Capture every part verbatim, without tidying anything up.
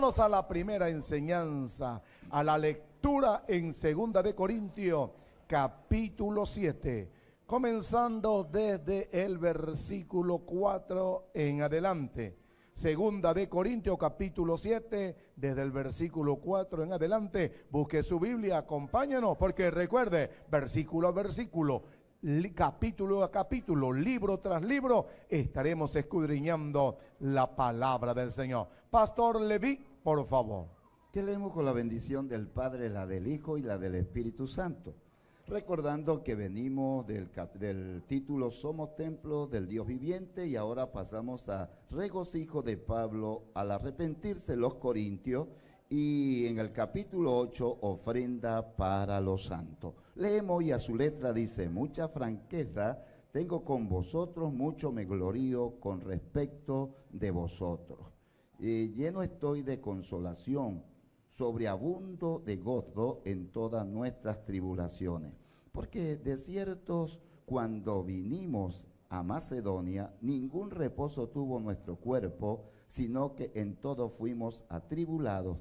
Vámonos a la primera enseñanza, a la lectura en Segunda de Corintios, capítulo siete, comenzando desde el versículo cuatro en adelante. Segunda de Corintios, capítulo siete, desde el versículo cuatro en adelante. Busque su Biblia, acompáñanos, porque recuerde, versículo a versículo, capítulo a capítulo, libro tras libro, estaremos escudriñando la palabra del Señor. Pastor Leví, por favor. Que leemos con la bendición del Padre, la del Hijo y la del Espíritu Santo. Recordando que venimos del, del título Somos templo del Dios viviente, y ahora pasamos a regocijo de Pablo al arrepentirse los corintios, y en el capítulo ocho, ofrenda para los santos. Leemos y a su letra dice: mucha franqueza tengo con vosotros, mucho me glorío con respecto de vosotros. Eh, lleno estoy de consolación, sobreabundo de gozo en todas nuestras tribulaciones. Porque de ciertos, cuando vinimos a Macedonia, ningún reposo tuvo nuestro cuerpo, sino que en todo fuimos atribulados,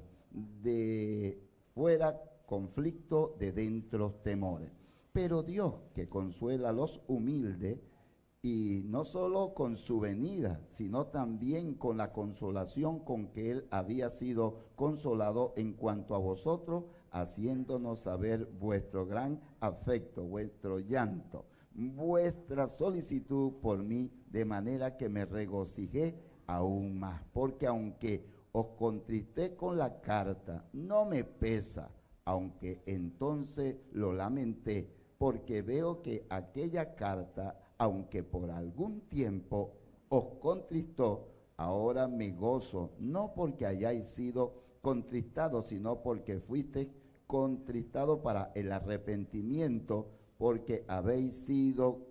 de fuera conflicto, de dentro temores. Pero Dios, que consuela a los humildes, y no solo con su venida, sino también con la consolación con que él había sido consolado en cuanto a vosotros, haciéndonos saber vuestro gran afecto, vuestro llanto, vuestra solicitud por mí, de manera que me regocijé aún más. Porque aunque os contristé con la carta, no me pesa, aunque entonces lo lamenté, porque veo que aquella carta, aunque por algún tiempo os contristó, ahora me gozo, no porque hayáis sido contristados, sino porque fuisteis contristados para el arrepentimiento, porque habéis sido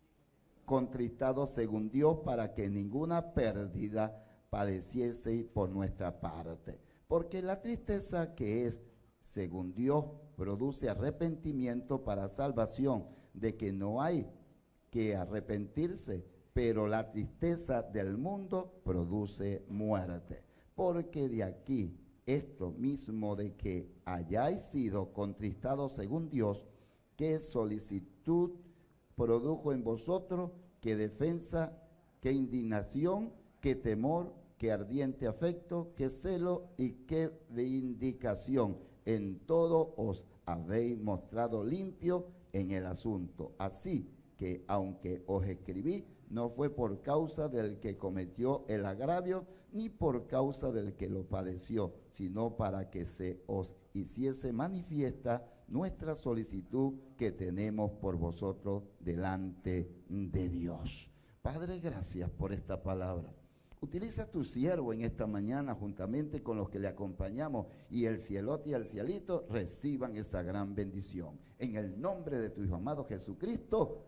contristados según Dios, para que ninguna pérdida padecieseis por nuestra parte. Porque la tristeza que es según Dios produce arrepentimiento para salvación, de que no hay que arrepentirse, pero la tristeza del mundo produce muerte. Porque de aquí, esto mismo de que hayáis sido contristados según Dios, qué solicitud produjo en vosotros, qué defensa, qué indignación, qué temor, qué ardiente afecto, qué celo y qué vindicación. En todo os habéis mostrado limpio en el asunto. Así que aunque os escribí, no fue por causa del que cometió el agravio, ni por causa del que lo padeció, sino para que se os hiciese manifiesta nuestra solicitud que tenemos por vosotros delante de Dios. Padre, gracias por esta palabra. Utiliza a tu siervo en esta mañana juntamente con los que le acompañamos, y el cielote y el cielito reciban esa gran bendición. En el nombre de tu Hijo amado Jesucristo.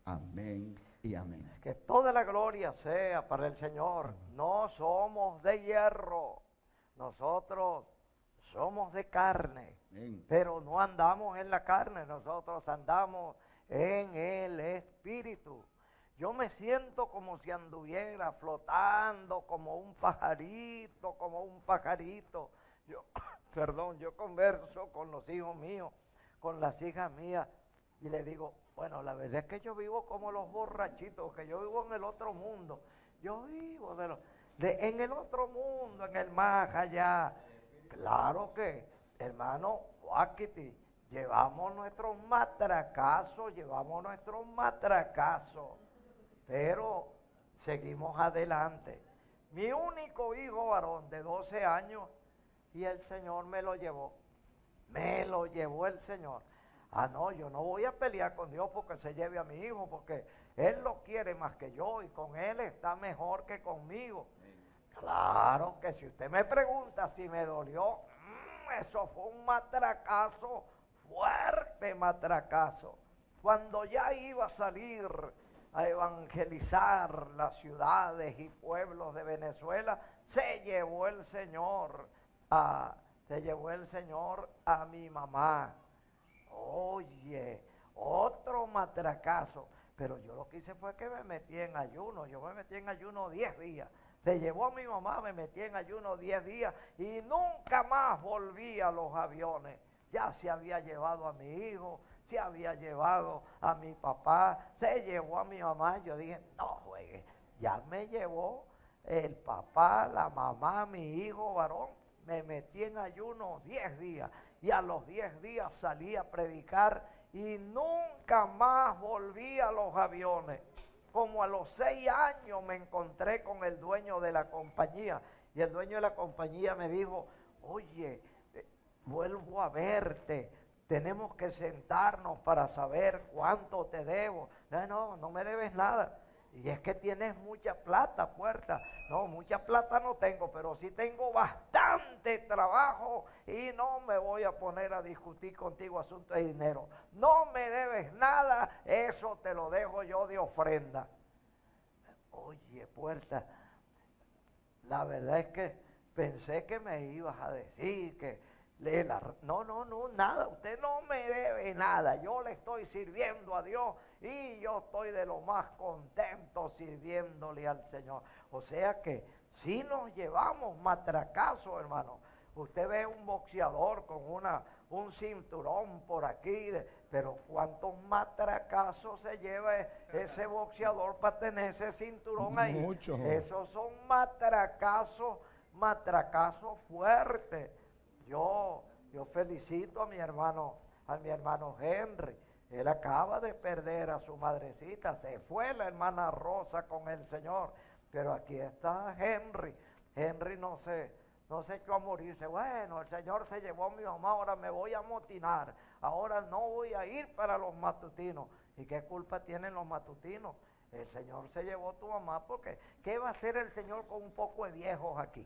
Amén y amén. Que toda la gloria sea para el Señor. No somos de hierro, nosotros somos de carne. Amén. Pero no andamos en la carne, nosotros andamos en el Espíritu. Yo me siento como si anduviera flotando, como un pajarito, como un pajarito. Yo, perdón, yo converso con los hijos míos, con las hijas mías, y le digo, bueno, la verdad es que yo vivo como los borrachitos, que yo vivo en el otro mundo. Yo vivo de lo, de, en el otro mundo, en el más allá. Claro que, hermano Joaquiti, llevamos nuestros matracazos, llevamos nuestros matracazos, pero seguimos adelante. Mi único hijo varón de doce años, y el Señor me lo llevó. Me lo llevó el Señor. Ah, no, yo no voy a pelear con Dios porque se lleve a mi hijo, porque Él lo quiere más que yo y con Él está mejor que conmigo. Claro que si usted me pregunta si me dolió, mmm, eso fue un matracazo, fuerte matracazo. Cuando ya iba a salir a evangelizar las ciudades y pueblos de Venezuela, se llevó el Señor a, se llevó el Señor a mi mamá. Oye, otro matracazo. Pero yo lo que hice fue que me metí en ayuno. Yo me metí en ayuno diez días. Se llevó a mi mamá, me metí en ayuno diez días y nunca más volví a los aviones. Ya se había llevado a mi hijo, se había llevado a mi papá, se llevó a mi mamá. Yo dije, no juegue, ya me llevó el papá, la mamá, mi hijo varón. Me metí en ayuno diez días y a los diez días salí a predicar y nunca más volví a los aviones. Como a los seis años me encontré con el dueño de la compañía y el dueño de la compañía me dijo, oye, eh, vuelvo a verte, tenemos que sentarnos para saber cuánto te debo. No, no, no me debes nada. Y es que tienes mucha plata, Puerta. No, mucha plata no tengo, pero sí tengo bastante trabajo y no me voy a poner a discutir contigo asuntos de dinero. No me debes nada, eso te lo dejo yo de ofrenda. Oye, Puerta, la verdad es que pensé que me ibas a decir que... La, no, no, no, nada, usted no me debe nada, yo le estoy sirviendo a Dios y yo estoy de lo más contento sirviéndole al Señor. O sea que si nos llevamos matracazo, hermano. Usted ve un boxeador con una, un cinturón por aquí, de, pero ¿cuántos matracazos se lleva ese boxeador para tener ese cinturón ahí? Muchos. Esos son matracazos, matracazos fuertes. Yo, yo felicito a mi hermano, a mi hermano Henry. Él acaba de perder a su madrecita. Se fue la hermana Rosa con el Señor. Pero aquí está Henry. Henry no se, no se echó a morirse. Bueno, el Señor se llevó a mi mamá, ahora me voy a amotinar. Ahora no voy a ir para los matutinos. ¿Y qué culpa tienen los matutinos? El Señor se llevó a tu mamá porque ¿qué va a hacer el Señor con un poco de viejos aquí?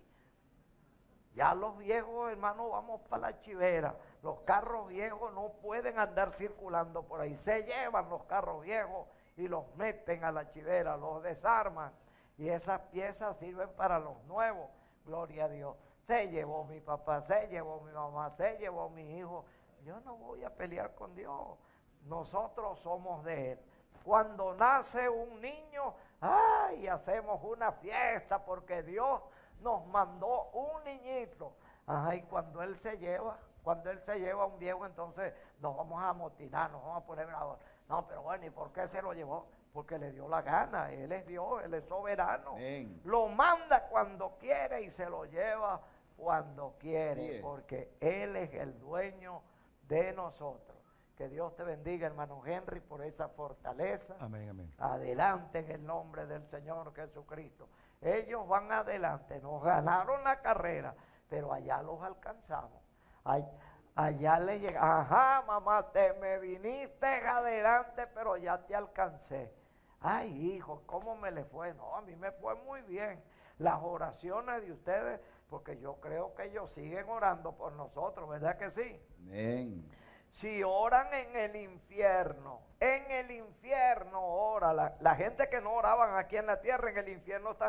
Ya los viejos, hermanos, vamos para la chivera. Los carros viejos no pueden andar circulando por ahí. Se llevan los carros viejos y los meten a la chivera, los desarman. Y esas piezas sirven para los nuevos. Gloria a Dios. Se llevó mi papá, se llevó mi mamá, se llevó mi hijo. Yo no voy a pelear con Dios. Nosotros somos de Él. Cuando nace un niño, ¡ay! Hacemos una fiesta porque Dios nos mandó un niñito. Ajá, y cuando Él se lleva, cuando Él se lleva a un viejo, entonces nos vamos a amotinar, nos vamos a poner bravos. No, pero bueno, ¿y por qué se lo llevó? Porque le dio la gana. Él es Dios, Él es soberano. Amén. Lo manda cuando quiere y se lo lleva cuando quiere, sí, porque Él es el dueño de nosotros. Que Dios te bendiga, hermano Henry, por esa fortaleza. Amén, amén. Adelante en el nombre del Señor Jesucristo. Ellos van adelante, nos ganaron la carrera, pero allá los alcanzamos. Ay, allá le llegamos. Ajá, mamá, te me viniste adelante, pero ya te alcancé. Ay, hijo, ¿cómo me le fue? No, a mí me fue muy bien. Las oraciones de ustedes, porque yo creo que ellos siguen orando por nosotros, ¿verdad que sí? Amén. Si oran en el infierno, en el infierno ora. La, la gente que no oraban aquí en la tierra, en el infierno están,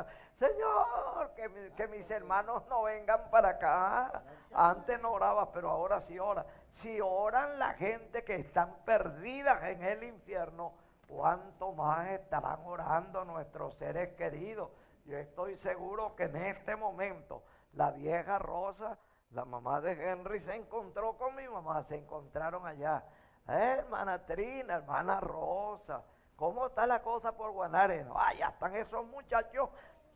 Señor, que, mi, que mis hermanos no vengan para acá. Antes no oraba, pero ahora sí ora. Si oran la gente que están perdidas en el infierno, ¿cuánto más estarán orando nuestros seres queridos? Yo estoy seguro que en este momento la vieja Rosa, la mamá de Henry, se encontró con mi mamá, se encontraron allá. Eh, hermana Trina, hermana Rosa, ¿cómo está la cosa por Guanare? No, allá están esos muchachos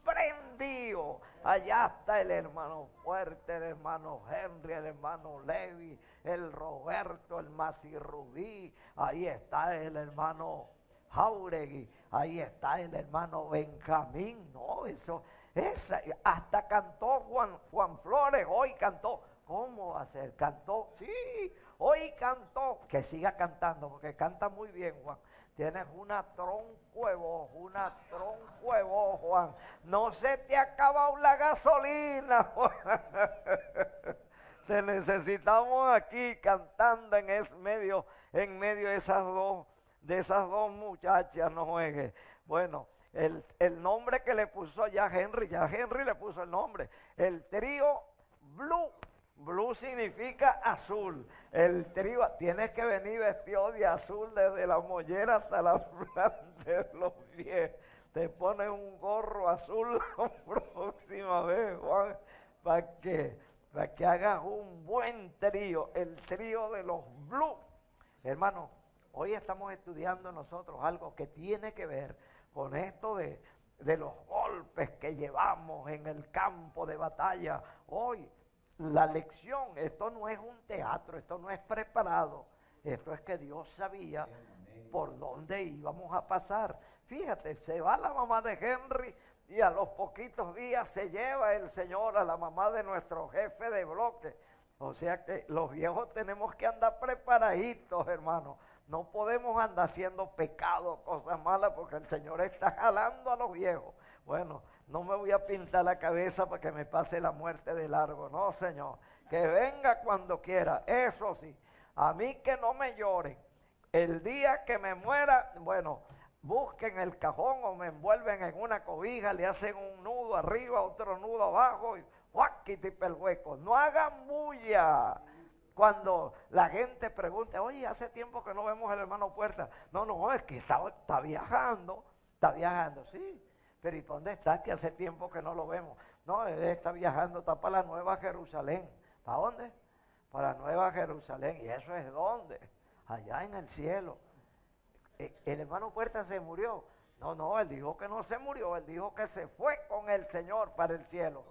prendidos. Allá está el hermano Fuerte, el hermano Henry, el hermano Levi, el Roberto, el Masi Rubí. Ahí está el hermano Jauregui, ahí está el hermano Benjamín. No, eso... Esa, hasta cantó Juan, Juan Flores, hoy cantó. ¿Cómo va a ser? Cantó, sí, hoy cantó. Que siga cantando, porque canta muy bien, Juan. Tienes una tronco de voz, una tronco de voz, Juan. No se te ha acabado la gasolina, Juan. Te necesitamos aquí cantando en es medio, en medio de esas dos, de esas dos muchachas, no juegues. Bueno. El, el nombre que le puso ya Henry, ya Henry le puso el nombre. El trío Blue. Blue significa azul. El trío, tienes que venir vestido de azul desde la mollera hasta la planta de los pies. te pones un gorro azul la próxima vez, Juan, para que, para que hagas un buen trío, el trío de los blues. Hermano, hoy estamos estudiando nosotros algo que tiene que ver con esto de, de los golpes que llevamos en el campo de batalla. Hoy, la lección, esto no es un teatro, esto no es preparado, esto es que Dios sabía por dónde íbamos a pasar. Fíjate, se va la mamá de Henry y a los poquitos días se lleva el Señor a la mamá de nuestro jefe de bloque. O sea que los viejos tenemos que andar preparaditos, hermano. No podemos andar haciendo pecados, cosas malas, porque el Señor está jalando a los viejos. Bueno, no me voy a pintar la cabeza para que me pase la muerte de largo. No, Señor, que venga cuando quiera. Eso sí, a mí que no me lloren. El día que me muera, bueno, busquen el cajón o me envuelven en una cobija, le hacen un nudo arriba, otro nudo abajo y ¡guaquitipe el hueco! No hagan bulla. Cuando la gente pregunta, oye, hace tiempo que no vemos al hermano Puerta. No, no, es que está, está viajando, está viajando, sí. Pero ¿y dónde está? Que hace tiempo que no lo vemos. No, él está viajando, está para la Nueva Jerusalén. ¿Para dónde? Para la Nueva Jerusalén. ¿Y eso es dónde? Allá en el cielo. ¿El hermano Puerta se murió? No, no, él dijo que no se murió, él dijo que se fue con el Señor para el cielo.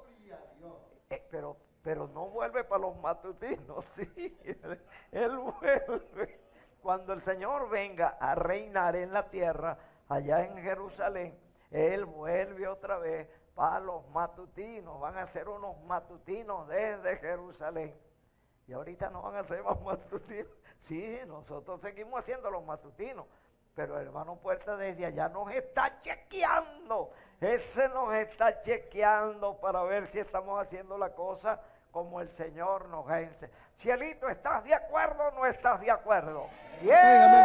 Eh, pero, pero no vuelve para los matutinos, sí, él, él vuelve. Cuando el Señor venga a reinar en la tierra, allá en Jerusalén, Él vuelve otra vez para los matutinos, van a ser unos matutinos desde Jerusalén. Y ahorita no van a ser más matutinos. Sí, nosotros seguimos haciendo los matutinos, pero el hermano Puerta desde allá nos está chequeando. Ese nos está chequeando para ver si estamos haciendo la cosa como el Señor nos ha enseñado. Cielito, ¿estás de acuerdo o no estás de acuerdo? ¡Yeah! Amén,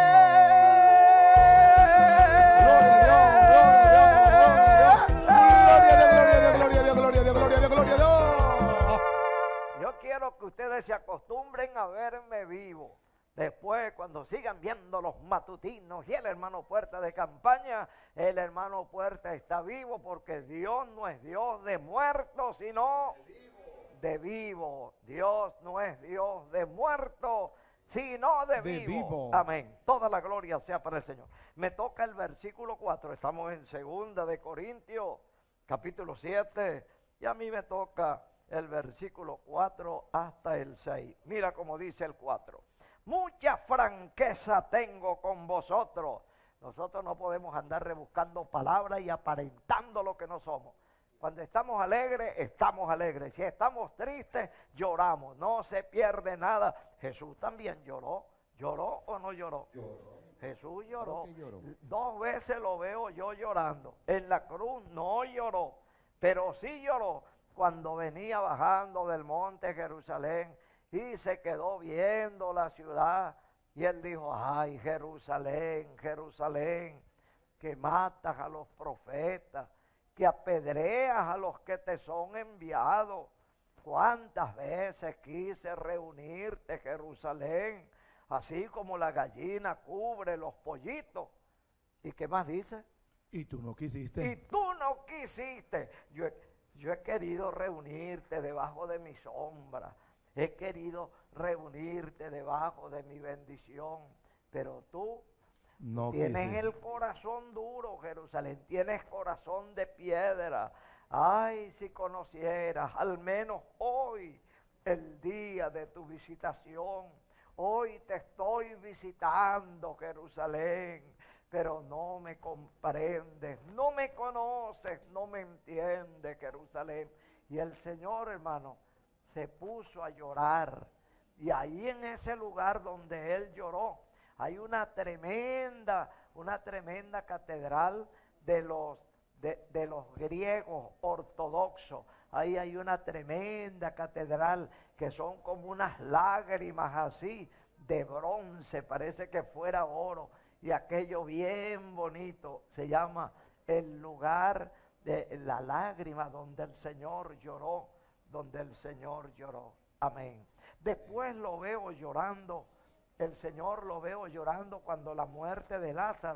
amén, amén. Gloria a Dios, gloria a Dios, gloria a Dios, gloria a Dios, gloria a Dios. Yo quiero que ustedes se acostumbren a verme vivo. Después, cuando sigan viendo los matutinos y el hermano Puerta de campaña, el hermano Puerta está vivo porque Dios no es Dios de muertos, sino de vivo. De vivo. Dios no es Dios de muertos, sino de, de vivo. vivo. Amén. Toda la gloria sea para el Señor. Me toca el versículo cuatro. Estamos en segunda de Corintios, capítulo siete. Y a mí me toca el versículo cuatro hasta el seis. Mira cómo dice el cuatro. Mucha franqueza tengo con vosotros. Nosotros no podemos andar rebuscando palabras y aparentando lo que no somos. Cuando estamos alegres, estamos alegres. Si estamos tristes, lloramos. No se pierde nada. Jesús también lloró. ¿Lloró o no lloró? Lloró. Jesús lloró. lloró. Dos veces lo veo yo llorando. En la cruz no lloró, pero sí lloró cuando venía bajando del monte Jerusalén. Y se quedó viendo la ciudad. Y él dijo, ay, Jerusalén, Jerusalén, que matas a los profetas, que apedreas a los que te son enviados. ¿Cuántas veces quise reunirte, Jerusalén? Así como la gallina cubre los pollitos. ¿Y qué más dice? Y tú no quisiste. Y tú no quisiste. Yo, yo he querido reunirte debajo de mi sombra. He querido reunirte debajo de mi bendición, pero tú no tienes quisiste. El corazón duro, Jerusalén, tienes corazón de piedra. Ay, si conocieras al menos hoy el día de tu visitación. Hoy te estoy visitando, Jerusalén, pero no me comprendes, no me conoces, no me entiendes, Jerusalén. Y el Señor, hermano, se puso a llorar. Y ahí en ese lugar donde él lloró, hay una tremenda, una tremenda catedral de los, de, de los griegos ortodoxos. Ahí hay una tremenda catedral que son como unas lágrimas así, de bronce, parece que fuera oro. Y aquello bien bonito, se llama el lugar de la lágrima donde el Señor lloró. Donde el Señor lloró. Amén. Después lo veo llorando. El Señor lo veo llorando cuando la muerte de Lázaro.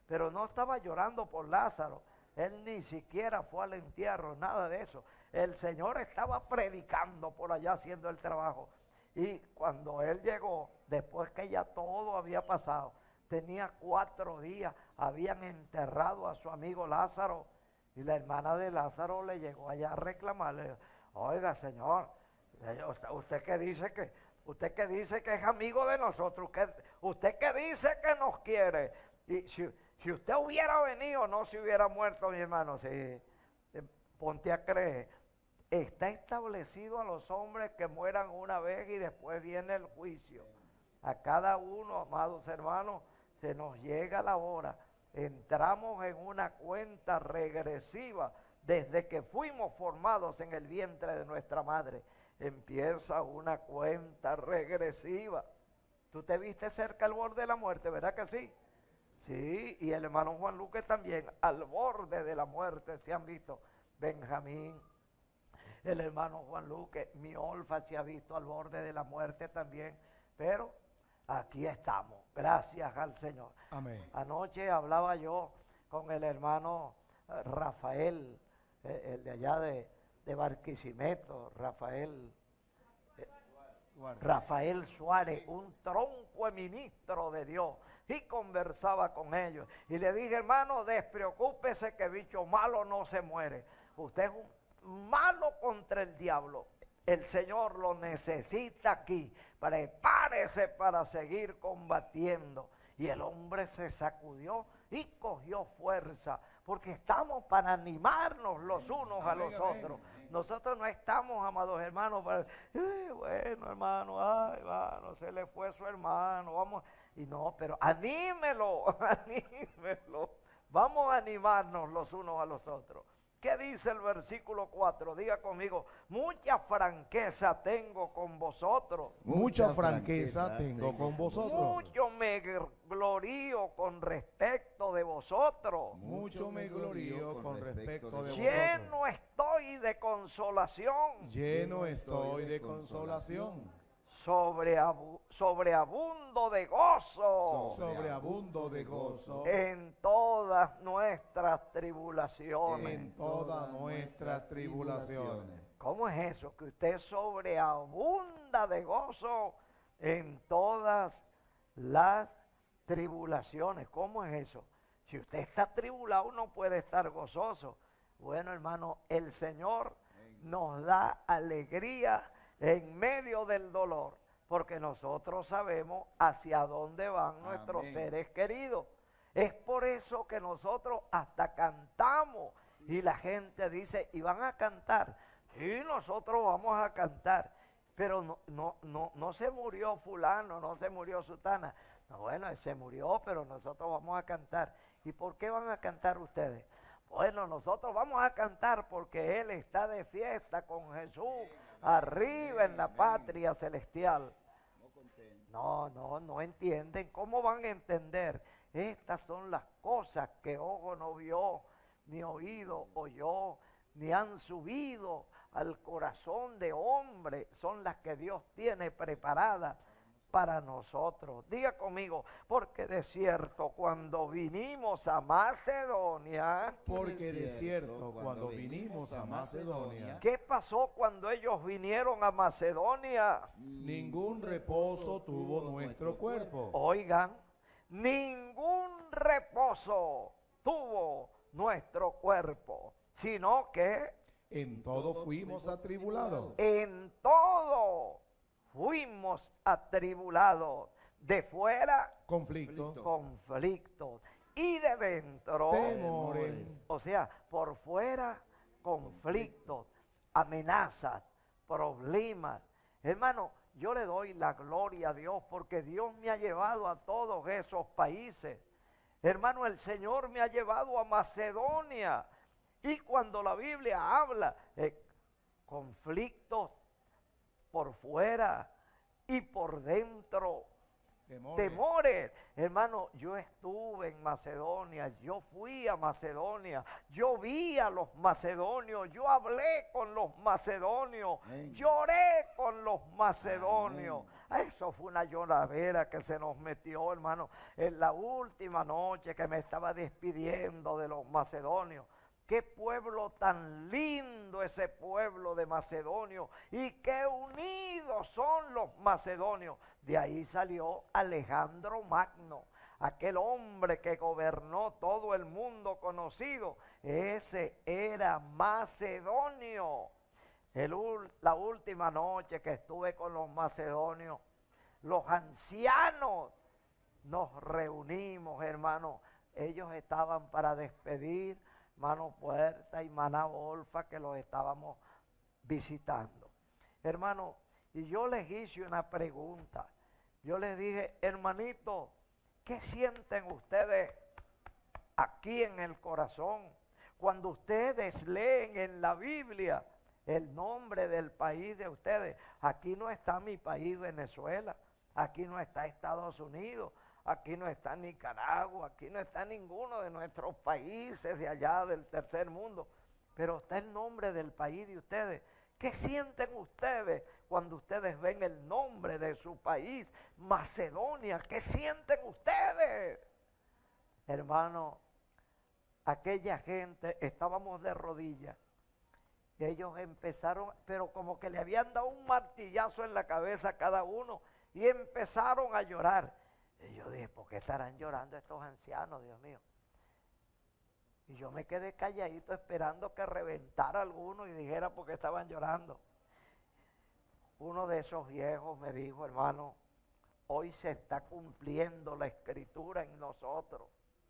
pero no estaba llorando por Lázaro. Él ni siquiera fue al entierro, nada de eso. El Señor estaba predicando por allá haciendo el trabajo. Y cuando él llegó, después que ya todo había pasado, tenía cuatro días, habían enterrado a su amigo Lázaro. Y la hermana de Lázaro le llegó allá a reclamarle, oiga señor, usted, usted que dice que, usted que dice que es amigo de nosotros, usted, usted que dice que nos quiere. Y si, si usted hubiera venido, no se hubiera muerto, mi hermano. Si, eh, ponte a creer. Está establecido a los hombres que mueran una vez y después viene el juicio. A cada uno, amados hermanos, se nos llega la hora. Entramos en una cuenta regresiva desde que fuimos formados en el vientre de nuestra madre. Empieza una cuenta regresiva. Tú te viste cerca al borde de la muerte, ¿verdad que sí? Sí, y el hermano Juan Luque también, al borde de la muerte se han visto. Benjamín, el hermano Juan Luque, mi Olfa se ha visto al borde de la muerte también, pero aquí estamos, gracias al Señor. Amén. Anoche hablaba yo con el hermano eh, Rafael, eh, el de allá de, de Barquisimeto, Rafael, eh, Rafael Suárez, un tronco de ministro de Dios, y conversaba con ellos. Y le dije, hermano, despreocúpese que bicho malo no se muere. Usted es un malo contra el diablo. El Señor lo necesita aquí. Prepárese para seguir combatiendo. Y el hombre se sacudió y cogió fuerza, porque estamos para animarnos los unos a los otros. Nosotros no estamos, amados hermanos, para, eh, bueno, hermano, ay, hermano, se le fue su hermano, vamos, y no, pero anímelo, anímelo. Vamos a animarnos los unos a los otros. ¿Qué dice el versículo cuatro? Diga conmigo, mucha franqueza tengo con vosotros. Mucha franqueza tengo con vosotros. Mucho me glorío con respecto de vosotros. Mucho me glorío con respecto de vosotros. Lleno estoy de consolación. Lleno estoy de consolación. Sobreabu sobreabundo de gozo. Sobreabundo de gozo. En todas nuestras tribulaciones. En todas nuestras tribulaciones. ¿Cómo es eso? Que usted sobreabunda de gozo en todas las tribulaciones. ¿Cómo es eso? Si usted está tribulado, no puede estar gozoso. Bueno, hermano, el Señor nos da alegría en medio del dolor, porque nosotros sabemos hacia dónde van nuestros Amén. Seres queridos. Es por eso que nosotros hasta cantamos, sí. Y la gente dice, ¿y van a cantar? Sí, nosotros vamos a cantar, pero no, no, no, no se murió fulano, no se murió sutana. No, bueno, él se murió, pero nosotros vamos a cantar. ¿Y por qué van a cantar ustedes? Bueno, nosotros vamos a cantar porque Él está de fiesta con Jesús arriba en la patria celestial. No, no, no entienden. ¿Cómo van a entender? Estas son las cosas que ojo no vio, ni oído oyó, ni han subido al corazón de hombre. Son las que Dios tiene preparadas para nosotros. Diga conmigo, porque de cierto cuando vinimos a Macedonia, porque de cierto cuando vinimos a Macedonia, ¿qué pasó cuando ellos vinieron a Macedonia? Ningún reposo tuvo nuestro cuerpo. Oigan, ningún reposo tuvo nuestro cuerpo, sino que en todo fuimos atribulados. En todo fuimos atribulados, de fuera conflictos, conflictos, y de dentro temores. O sea, por fuera conflictos, amenazas, problemas. Hermano, yo le doy la gloria a Dios porque Dios me ha llevado a todos esos países. Hermano, el Señor me ha llevado a Macedonia. Y cuando la Biblia habla de conflictos por fuera y por dentro, Temores. Temores. Hermano, yo estuve en Macedonia, yo fui a Macedonia, yo vi a los macedonios, yo hablé con los macedonios, Amén. Lloré con los macedonios. Amén. Eso fue una lloradera que se nos metió, hermano, en la última noche que me estaba despidiendo de los macedonios. Qué pueblo tan lindo ese pueblo de Macedonio, y qué unidos son los macedonios. De ahí salió Alejandro Magno, aquel hombre que gobernó todo el mundo conocido. Ese era macedonio. El, la última noche que estuve con los macedonios, los ancianos, nos reunimos, hermano. Ellos estaban para despedir Mano Puerta y Maná Olfa, que los estábamos visitando. Hermano, y yo les hice una pregunta. Yo les dije, hermanito, ¿qué sienten ustedes aquí en el corazón cuando ustedes leen en la Biblia el nombre del país de ustedes? Aquí no está mi país, Venezuela. Aquí no está Estados Unidos. Aquí no está Nicaragua, aquí no está ninguno de nuestros países de allá del tercer mundo, pero está el nombre del país de ustedes. ¿Qué sienten ustedes cuando ustedes ven el nombre de su país, Macedonia? ¿Qué sienten ustedes? Hermano, aquella gente, estábamos de rodillas, y ellos empezaron, pero como que le habían dado un martillazo en la cabeza a cada uno, y empezaron a llorar. Y yo dije, ¿por qué estarán llorando estos ancianos, Dios mío? Y yo me quedé calladito esperando que reventara alguno y dijera por qué estaban llorando. Uno de esos viejos me dijo, hermano, hoy se está cumpliendo la escritura en nosotros.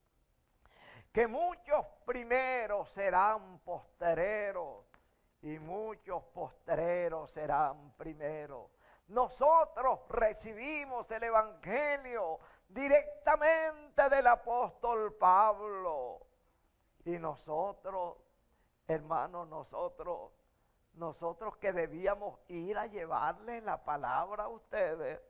Que muchos primeros serán postreros y muchos postreros serán primeros. Nosotros recibimos el evangelio directamente del apóstol Pablo. Y nosotros, hermanos, nosotros, nosotros que debíamos ir a llevarles la palabra a ustedes,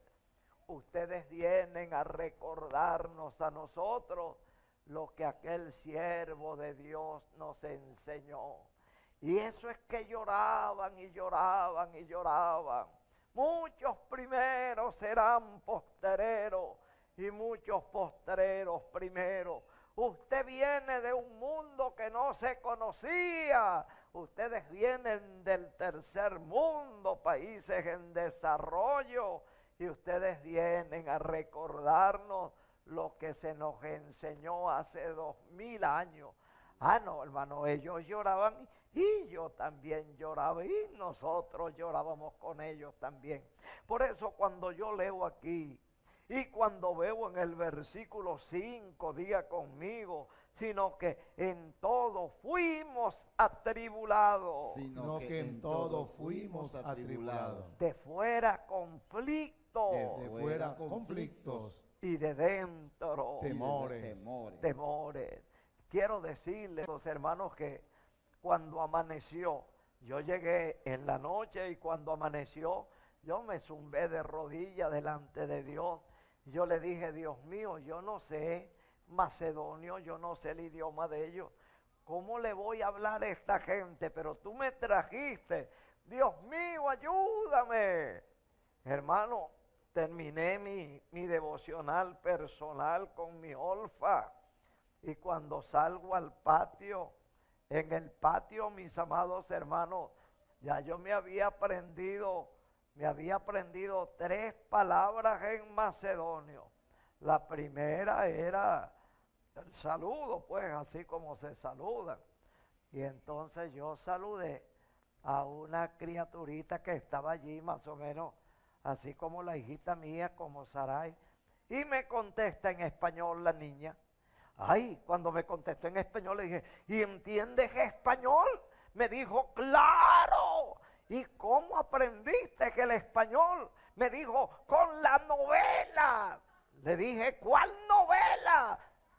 ustedes vienen a recordarnos a nosotros lo que aquel siervo de Dios nos enseñó. Y eso es que lloraban y lloraban y lloraban. Muchos primeros serán postreros y muchos postreros primeros. Usted viene de un mundo que no se conocía. Ustedes vienen del tercer mundo, países en desarrollo, y ustedes vienen a recordarnos lo que se nos enseñó hace dos mil años. Ah, no, hermano, ellos lloraban y yo también lloraba y nosotros llorábamos con ellos también. Por eso cuando yo leo aquí y cuando veo en el versículo cinco, diga conmigo, sino que en todo fuimos atribulados. Sino que en todo fuimos atribulados. De fuera conflictos. De fuera conflictos. Y de dentro temores. Temores. temores. Quiero decirles a los hermanos que cuando amaneció, yo llegué en la noche y cuando amaneció, yo me zumbé de rodillas delante de Dios. Yo le dije, Dios mío, yo no sé macedonio, yo no sé el idioma de ellos. ¿Cómo le voy a hablar a esta gente? Pero tú me trajiste. Dios mío, ayúdame. Hermano, terminé mi, mi devocional personal con mi olfa. Y cuando salgo al patio, en el patio, mis amados hermanos, ya yo me había aprendido, me había aprendido tres palabras en macedonio. La primera era el saludo, pues, así como se saludan. Y entonces yo saludé a una criaturita que estaba allí, más o menos, así como la hijita mía, como Saray. Y me contesta en español la niña. Ay, cuando me contestó en español le dije, ¿y entiendes español? Me dijo, ¡claro! ¿Y cómo aprendiste que el español? Me dijo, con la novela. Le dije, ¿cuál novela?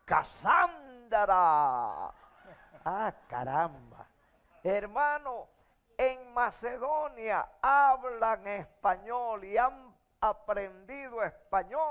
Casandra. Ah, caramba. Hermano, en Macedonia hablan español y han aprendido español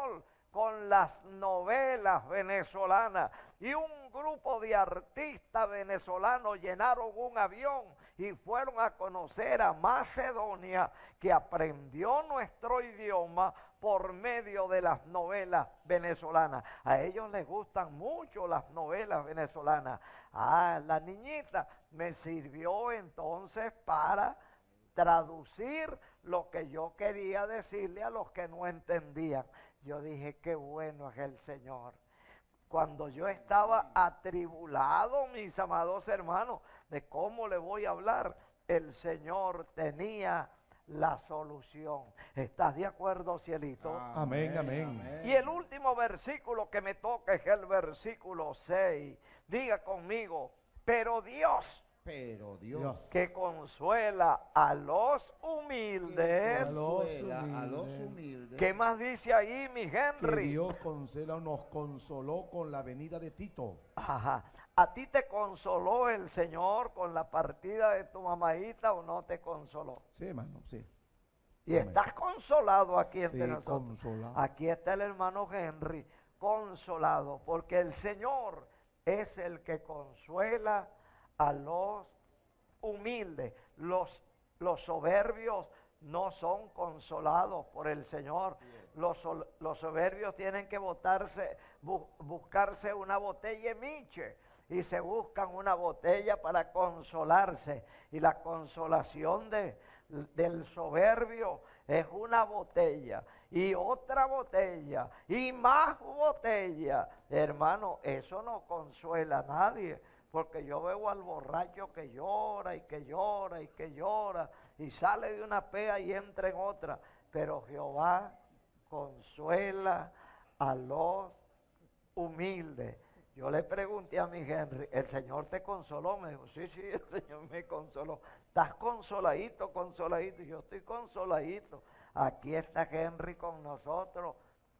con las novelas venezolanas y un grupo de artistas venezolanos llenaron un avión y fueron a conocer a Macedonia, que aprendió nuestro idioma por medio de las novelas venezolanas. A ellos les gustan mucho las novelas venezolanas. Ah, la niñita me sirvió entonces para traducir lo que yo quería decirle a los que no entendían. Yo dije, qué bueno es el Señor. Cuando yo estaba atribulado, mis amados hermanos, de cómo le voy a hablar, el Señor tenía la solución. ¿Estás de acuerdo, cielito? Amén, amén, amén. Y el último versículo que me toca es el versículo seis. Diga conmigo, pero Dios, pero Dios, que consuela a los humildes. Que consuela a los humildes. ¿Qué más dice ahí, mi Henry? Que Dios consuela, nos consoló con la venida de Tito. Ajá. ¿A ti te consoló el Señor con la partida de tu mamaita o no te consoló? Sí, hermano, sí. Y Amén. Estás consolado aquí entre sí, nosotros. Consolado. Aquí está el hermano Henry, consolado, porque el Señor es el que consuela a los humildes. Los, los soberbios no son consolados por el Señor. Los, los soberbios tienen que botarse, bu, buscarse una botella miche y se buscan una botella para consolarse. Y la consolación de, del soberbio es una botella y otra botella y más botella. Hermano, eso no consuela a nadie. Porque yo veo al borracho que llora y que llora y que llora y sale de una pea y entra en otra. Pero Jehová consuela a los humildes. Yo le pregunté a mi Henry, ¿el Señor te consoló? Me dijo, sí, sí, el Señor me consoló. ¿Estás consoladito, consoladito? Y yo estoy consoladito. Aquí está Henry con nosotros,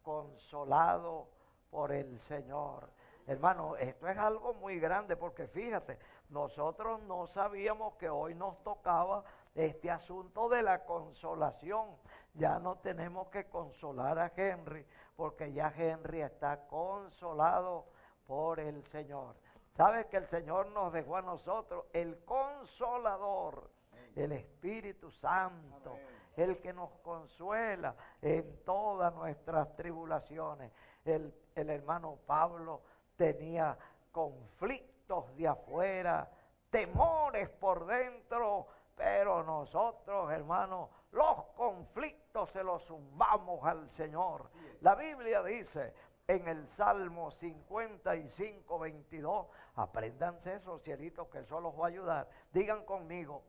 consolado por el Señor. Hermano, esto es algo muy grande porque fíjate, nosotros no sabíamos que hoy nos tocaba este asunto de la consolación. Ya no tenemos que consolar a Henry porque ya Henry está consolado por el Señor. ¿Sabes que el Señor nos dejó a nosotros el consolador, el Espíritu Santo, el que nos consuela en todas nuestras tribulaciones? El, el hermano Pablo tenía conflictos de afuera, temores por dentro, pero nosotros, hermanos, los conflictos se los zumbamos al Señor. La Biblia dice en el Salmo cincuenta y cinco, veintidós, apréndanse esos cielitos que eso los va a ayudar. Digan conmigo,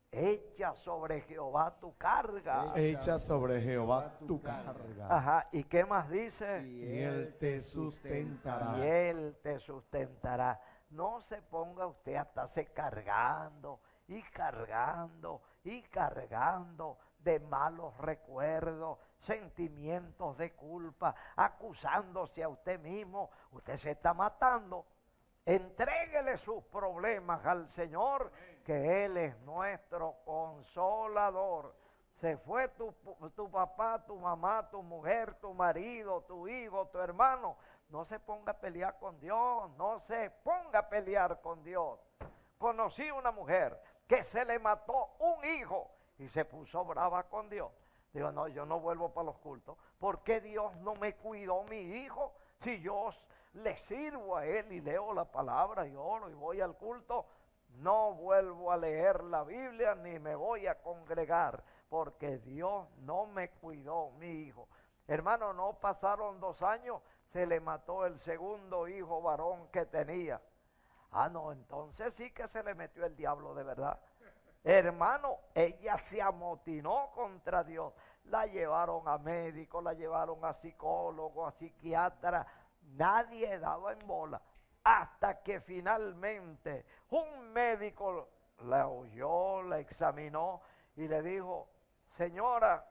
echa sobre Jehová tu carga. Echa sobre Jehová tu carga. Ajá, ¿y qué más dice? Y Él te sustentará. Y Él te sustentará. No se ponga usted a estarse cargando y cargando y cargando de malos recuerdos, sentimientos de culpa, acusándose a usted mismo. Usted se está matando. Entréguele sus problemas al Señor, que Él es nuestro consolador. Se fue tu, tu papá, tu mamá, tu mujer, tu marido, tu hijo, tu hermano. No se ponga a pelear con Dios, no se ponga a pelear con Dios. Conocí una mujer que se le mató un hijo y se puso brava con Dios. Digo, no, yo no vuelvo para los cultos. ¿Por qué Dios no me cuidó mi hijo? Si yo le sirvo a Él y leo la palabra y oro y voy al culto, no vuelvo a leer la Biblia ni me voy a congregar, porque Dios no me cuidó mi hijo. Hermano, no pasaron dos años, se le mató el segundo hijo varón que tenía. Ah, no, entonces sí que se le metió el diablo de verdad. Hermano, ella se amotinó contra Dios. La llevaron a médicos, la llevaron a psicólogos, a psiquiatras. Nadie daba en bola. Hasta que finalmente un médico la oyó, la examinó y le dijo, señora,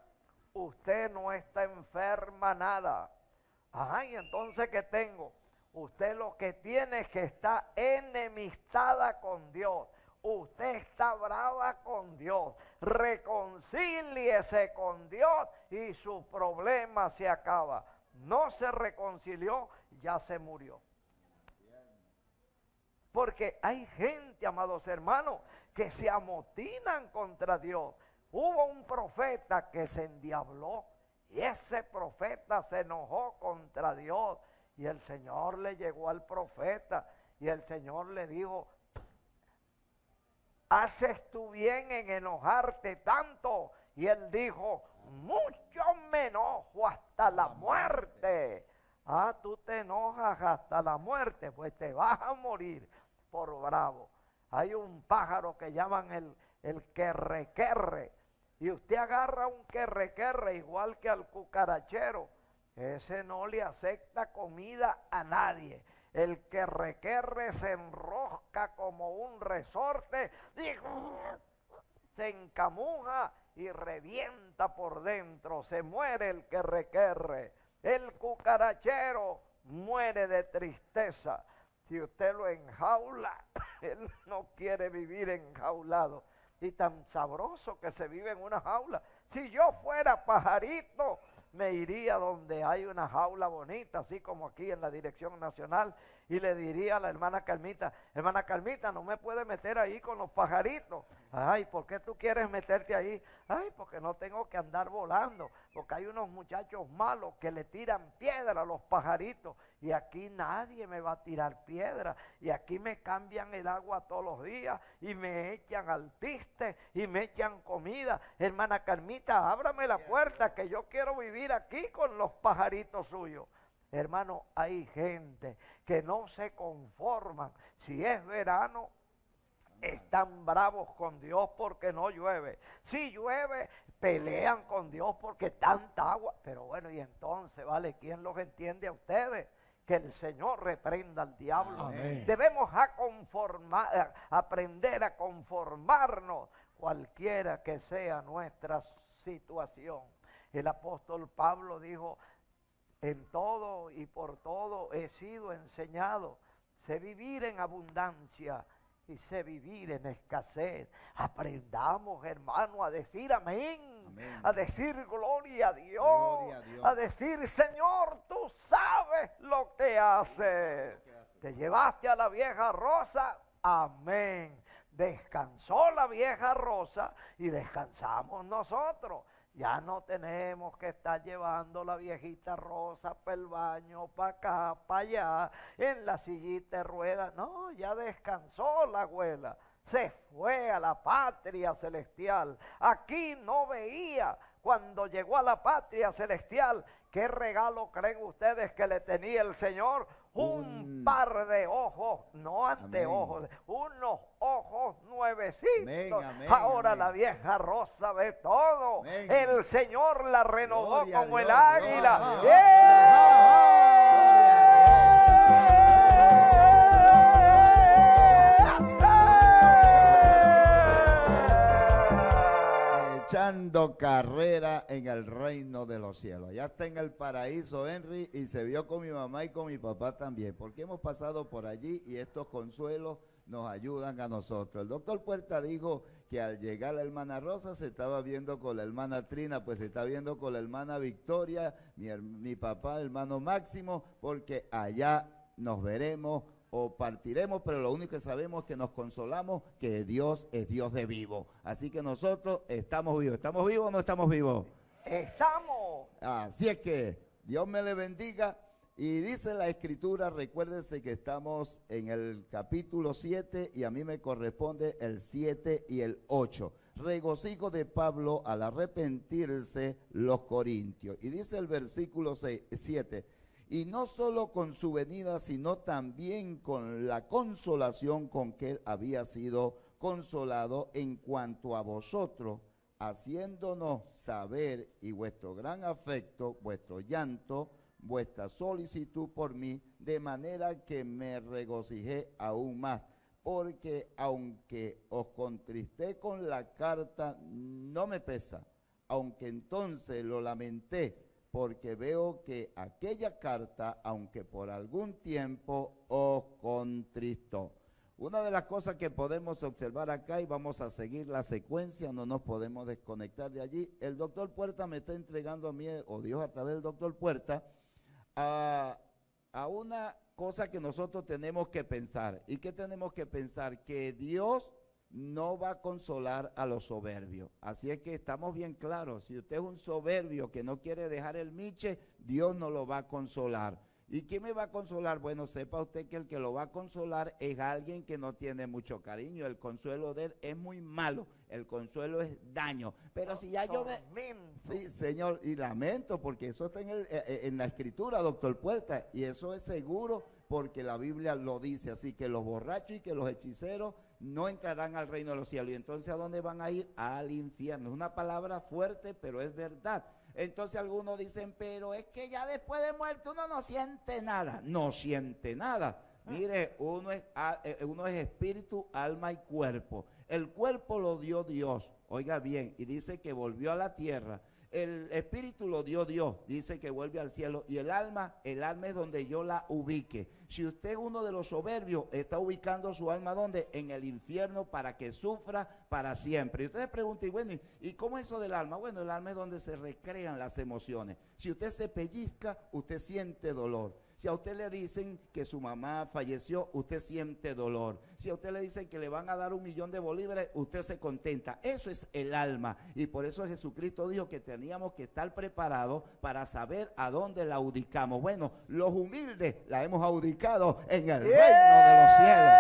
usted no está enferma nada. Ajá, y entonces ¿qué tengo? Usted lo que tiene es que está enemistada con Dios. Usted está brava con Dios. Reconcíliese con Dios y su problema se acaba. no se reconcilió, ya se murió. Porque hay gente, amados hermanos, que se amotinan contra Dios. Hubo un profeta que se endiabló y ese profeta se enojó contra Dios. Y el Señor le llegó al profeta y el Señor le dijo: ¿haces tú bien en enojarte tanto? Y él dijo: mucho me enojo hasta la muerte. Ah, tú te enojas hasta la muerte, pues te vas a morir por bravo. Hay un pájaro que llaman el, el querrequerre, y usted agarra un querrequerre igual que al cucarachero, ese no le acepta comida a nadie. El querrequerre se enrosca como un resorte y se encamuja y revienta por dentro, se muere el querrequerre. El cucarachero muere de tristeza. Si usted lo enjaula, él no quiere vivir enjaulado. Y tan sabroso que se vive en una jaula. Si yo fuera pajarito, me iría donde hay una jaula bonita, así como aquí en la Dirección Nacional, y le diría a la hermana Carmita: hermana Carmita, no me puede meter ahí con los pajaritos. Ay, ¿por qué tú quieres meterte ahí? Ay, porque no tengo que andar volando, porque hay unos muchachos malos que le tiran piedra a los pajaritos, y aquí nadie me va a tirar piedra, y aquí me cambian el agua todos los días, y me echan al piste, y me echan comida. Hermana Carmita, ábrame la puerta, que yo quiero vivir aquí con los pajaritos suyos. Hermano, hay gente que no se conforman. Si es verano, están bravos con Dios porque no llueve. Si llueve, pelean con Dios porque tanta agua. Pero bueno, y entonces, ¿vale? ¿Quién los entiende a ustedes? Que el Señor reprenda al diablo. Amén. Debemos a conformar, a aprender a conformarnos, cualquiera que sea nuestra situación. El apóstol Pablo dijo: en todo y por todo he sido enseñado. Sé vivir en abundancia y sé vivir en escasez. Aprendamos, hermano, a decir amén, amén. A decir gloria a, Dios, gloria a Dios, a decir: Señor, tú sabes lo que haces. Lo que hace. Te llevaste a la vieja Rosa, amén. Descansó la vieja Rosa y descansamos nosotros. Ya no tenemos que estar llevando la viejita Rosa para el baño, para acá, para allá, en la sillita de ruedas. No, ya descansó la abuela. Se fue a la patria celestial. Aquí no veía, cuando llegó a la patria celestial, ¿qué regalo creen ustedes que le tenía el Señor? Un mm. par de ojos, no anteojos, amén. Unos ojos nuevecitos. Amén, amén, Ahora amén. La vieja Rosa ve todo. Amén. El Señor la renovó gloria como Dios, el águila. Echando carrera en el reino de los cielos. Ya está en el paraíso Henry, y se vio con mi mamá y con mi papá también, porque hemos pasado por allí y estos consuelos nos ayudan a nosotros. El doctor Puerta dijo que al llegar la hermana Rosa se estaba viendo con la hermana Trina, pues se está viendo con la hermana Victoria, mi, mi papá, el hermano Máximo, porque allá nos veremos o partiremos, pero lo único que sabemos es que nos consolamos, que Dios es Dios de vivo. Así que nosotros estamos vivos. ¿Estamos vivos o no estamos vivos? ¡Estamos! Así es que Dios me le bendiga. Y dice la Escritura, recuérdense que estamos en el capítulo siete y a mí me corresponde el siete y el ocho. Regocijo de Pablo al arrepentirse los corintios. Y dice el versículo siete. Y no solo con su venida, sino también con la consolación con que él había sido consolado en cuanto a vosotros, haciéndonos saber y vuestro gran afecto, vuestro llanto, vuestra solicitud por mí, de manera que me regocijé aún más. Porque aunque os contristé con la carta, no me pesa, aunque entonces lo lamenté, porque veo que aquella carta, aunque por algún tiempo, os contristó. Una de las cosas que podemos observar acá, y vamos a seguir la secuencia, no nos podemos desconectar de allí, el doctor Puerta me está entregando a mí, o Dios a través del doctor Puerta, a, a una cosa que nosotros tenemos que pensar. ¿Y qué tenemos que pensar? Que Dios no va a consolar a los soberbios. Así es que estamos bien claros. Si usted es un soberbio que no quiere dejar el miche, Dios no lo va a consolar. ¿Y quién me va a consolar? Bueno, sepa usted que el que lo va a consolar es alguien que no tiene mucho cariño. El consuelo de él es muy malo. El consuelo es daño. Pero si ya yo me... Sí, señor, y lamento porque eso está en, el, en la escritura, doctor Puerta, y eso es seguro porque la Biblia lo dice. Así que los borrachos y que los hechiceros no entrarán al reino de los cielos. ¿Y entonces a dónde van a ir? Al infierno. Es una palabra fuerte, pero es verdad. Entonces algunos dicen, pero es que ya después de muerto uno no siente nada. No siente nada. Mire, uno es, uno es espíritu, alma y cuerpo. El cuerpo lo dio Dios, oiga bien, y dice que volvió a la tierra. El espíritu lo dio Dios, dice que vuelve al cielo. Y el alma, el alma es donde yo la ubique. Si usted es uno de los soberbios, está ubicando su alma ¿dónde? En el infierno para que sufra para siempre. Y usted se pregunta, y bueno, ¿y cómo es eso del alma? Bueno, el alma es donde se recrean las emociones. Si usted se pellizca, usted siente dolor. Si a usted le dicen que su mamá falleció, usted siente dolor. Si a usted le dicen que le van a dar un millón de bolívares, usted se contenta. Eso es el alma. Y por eso Jesucristo dijo que teníamos que estar preparados para saber a dónde la ubicamos. Bueno, los humildes la hemos ubicado en el reino de los cielos.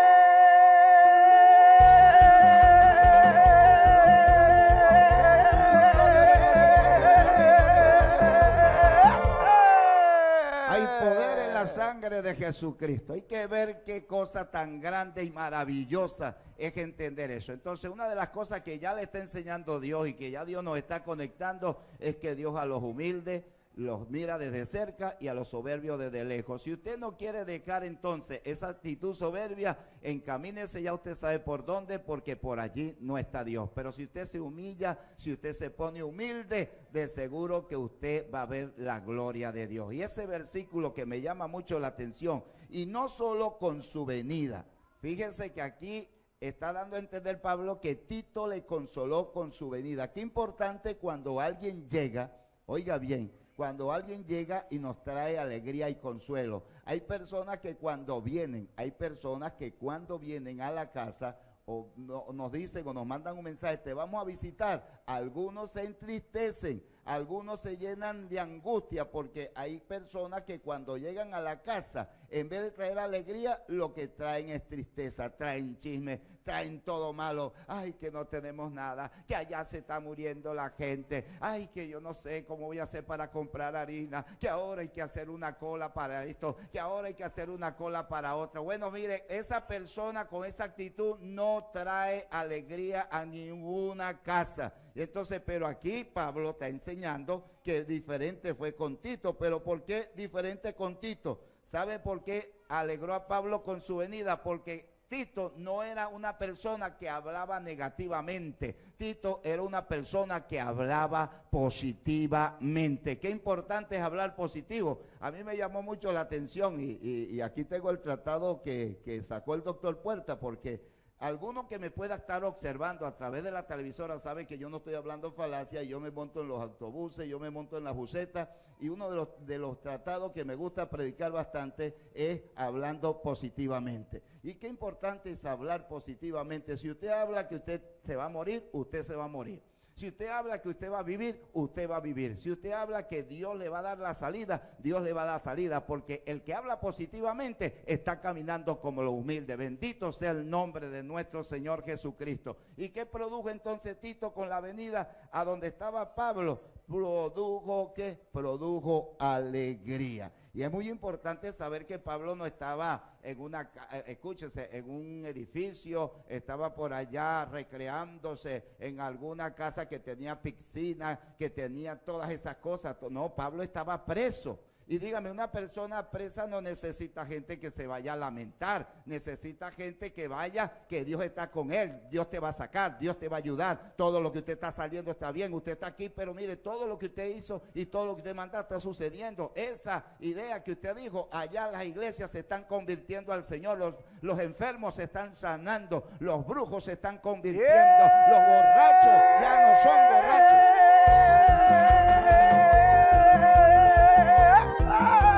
Sangre de Jesucristo. Hay que ver qué cosa tan grande y maravillosa es entender eso. Entonces, una de las cosas que ya le está enseñando Dios y que ya Dios nos está conectando es que Dios a los humildes los mira desde cerca y a los soberbios desde lejos. Si usted no quiere dejar entonces esa actitud soberbia, encamínese, ya usted sabe por dónde, porque por allí no está Dios. Pero si usted se humilla, si usted se pone humilde, de seguro que usted va a ver la gloria de Dios. Y ese versículo que me llama mucho la atención, y no solo con su venida. Fíjense que aquí está dando a entender Pablo que Tito le consoló con su venida. Qué importante cuando alguien llega, oiga bien, cuando alguien llega y nos trae alegría y consuelo. Hay personas que cuando vienen, hay personas que cuando vienen a la casa o no, nos dicen o nos mandan un mensaje, te vamos a visitar. Algunos se entristecen, algunos se llenan de angustia porque hay personas que cuando llegan a la casa, en vez de traer alegría, lo que traen es tristeza, traen chisme, traen todo malo. Ay, que no tenemos nada, que allá se está muriendo la gente. Ay, que yo no sé cómo voy a hacer para comprar harina, que ahora hay que hacer una cola para esto, que ahora hay que hacer una cola para otra. Bueno, mire, esa persona con esa actitud no trae alegría a ninguna casa. Y entonces, pero aquí Pablo está enseñando que diferente fue con Tito. ¿Pero por qué diferente con Tito? ¿Sabe por qué alegró a Pablo con su venida? Porque Tito no era una persona que hablaba negativamente. Tito era una persona que hablaba positivamente. Qué importante es hablar positivo. A mí me llamó mucho la atención y, y, y aquí tengo el tratado que, que sacó el doctor Puerta, porque alguno que me pueda estar observando a través de la televisora sabe que yo no estoy hablando falacia. Yo me monto en los autobuses, yo me monto en la buseta, y uno de los, de los tratados que me gusta predicar bastante es hablando positivamente. Y qué importante es hablar positivamente. Si usted habla que usted se va a morir, usted se va a morir. Si usted habla que usted va a vivir, usted va a vivir. Si usted habla que Dios le va a dar la salida, Dios le va a dar la salida, porque el que habla positivamente está caminando como lo humilde. Bendito sea el nombre de nuestro Señor Jesucristo. ¿Y qué produjo entonces Tito con la venida a donde estaba Pablo? Produjo, ¿qué? Produjo alegría. Y es muy importante saber que Pablo no estaba en una, escúchese, en un edificio, estaba por allá recreándose en alguna casa que tenía piscina, que tenía todas esas cosas. No, Pablo estaba preso. Y dígame, una persona presa no necesita gente que se vaya a lamentar, necesita gente que vaya, que Dios está con él, Dios te va a sacar, Dios te va a ayudar, todo lo que usted está saliendo está bien, usted está aquí, pero mire, todo lo que usted hizo y todo lo que usted mandó está sucediendo. Esa idea que usted dijo, allá las iglesias se están convirtiendo al Señor, los, los enfermos se están sanando, los brujos se están convirtiendo, yeah. Los borrachos ya no son borrachos. Ah!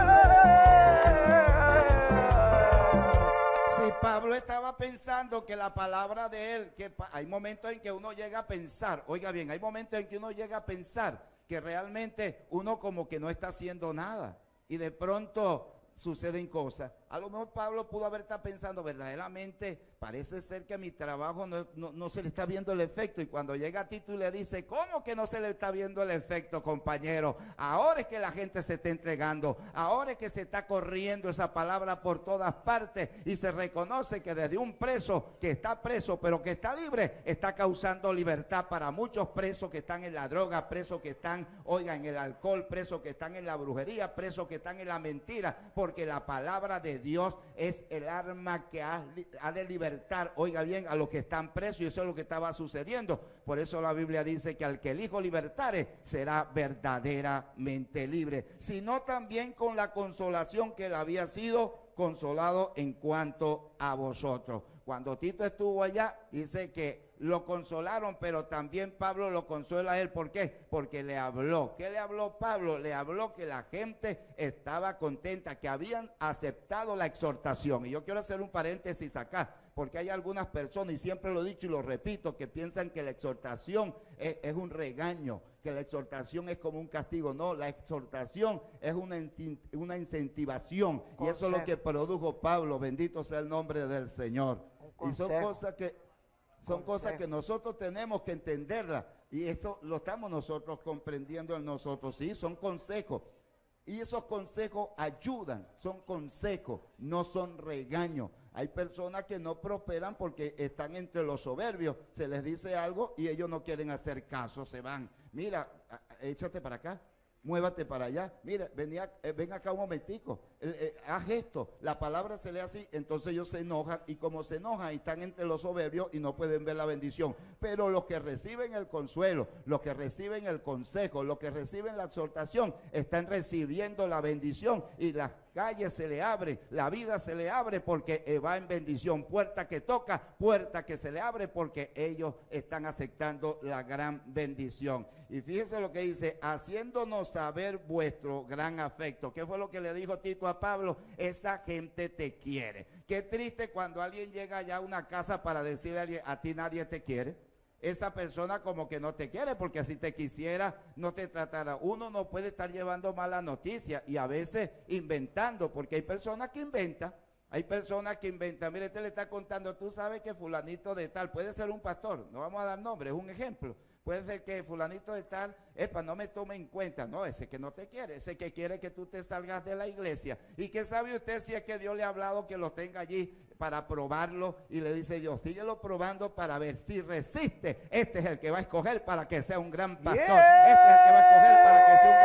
Pablo estaba pensando que la palabra de él, que hay momentos en que uno llega a pensar, oiga bien, hay momentos en que uno llega a pensar que realmente uno como que no está haciendo nada y de pronto suceden cosas. A lo mejor Pablo pudo haber estado pensando, verdaderamente parece ser que mi trabajo no, no, no se le está viendo el efecto. Y cuando llega Tito y le dice, ¿cómo que no se le está viendo el efecto, compañero? Ahora es que la gente se está entregando, ahora es que se está corriendo esa palabra por todas partes y se reconoce que desde un preso que está preso pero que está libre, está causando libertad para muchos presos que están en la droga, presos que están, oiga, en el alcohol, presos que están en la brujería, presos que están en la mentira, porque la palabra de Dios es el arma que ha, ha de libertar, oiga bien, a los que están presos, y eso es lo que estaba sucediendo. Por eso la Biblia dice que al que el Hijo libertare será verdaderamente libre, sino también con la consolación que él había sido consolado en cuanto a vosotros. Cuando Tito estuvo allá, dice que lo consolaron, pero también Pablo lo consuela a él. ¿Por qué? Porque le habló. ¿Qué le habló Pablo? Le habló que la gente estaba contenta, que habían aceptado la exhortación. Y yo quiero hacer un paréntesis acá, porque hay algunas personas, y siempre lo he dicho y lo repito, que piensan que la exhortación es, es un regaño, que la exhortación es como un castigo. No, la exhortación es una, una incentivación. Y eso es lo que produjo Pablo. Bendito sea el nombre del Señor. Y son cosas que... Son cosas que nosotros tenemos que entenderlas, y esto lo estamos nosotros comprendiendo en nosotros. Sí, son consejos, y esos consejos ayudan, son consejos, no son regaños. Hay personas que no prosperan porque están entre los soberbios, se les dice algo y ellos no quieren hacer caso, se van. Mira, échate para acá, muévate para allá, mira, venía, eh, ven acá un momentico, eh, eh, haz esto, la palabra se lee así, entonces ellos se enojan, y como se enojan y están entre los soberbios y no pueden ver la bendición. Pero los que reciben el consuelo, los que reciben el consejo, los que reciben la exhortación, están recibiendo la bendición, y las calles se le abren, la vida se le abre porque eh, va en bendición. Puerta que toca, puerta que se le abre porque ellos están aceptando la gran bendición. Y fíjense lo que dice, haciéndonos saber vuestro gran afecto. ¿Qué fue lo que le dijo Tito a Pablo? Esa gente te quiere. Qué triste cuando alguien llega allá a una casa para decirle a alguien, a ti nadie te quiere. Esa persona como que no te quiere, porque si te quisiera no te tratara. Uno no puede estar llevando mala noticia y a veces inventando, porque hay personas que inventan. Hay personas que inventan. Mire, este le está contando, tú sabes que fulanito de tal, puede ser un pastor, no vamos a dar nombre, es un ejemplo. Puede ser que fulanito de tal, epa, no me tome en cuenta. No, ese que no te quiere, ese que quiere que tú te salgas de la iglesia. ¿Y qué sabe usted si es que Dios le ha hablado que lo tenga allí para probarlo? Y le dice Dios, síguelo probando para ver si resiste. Este es el que va a escoger para que sea un gran pastor. Yeah. Este es el que va a escoger para que sea un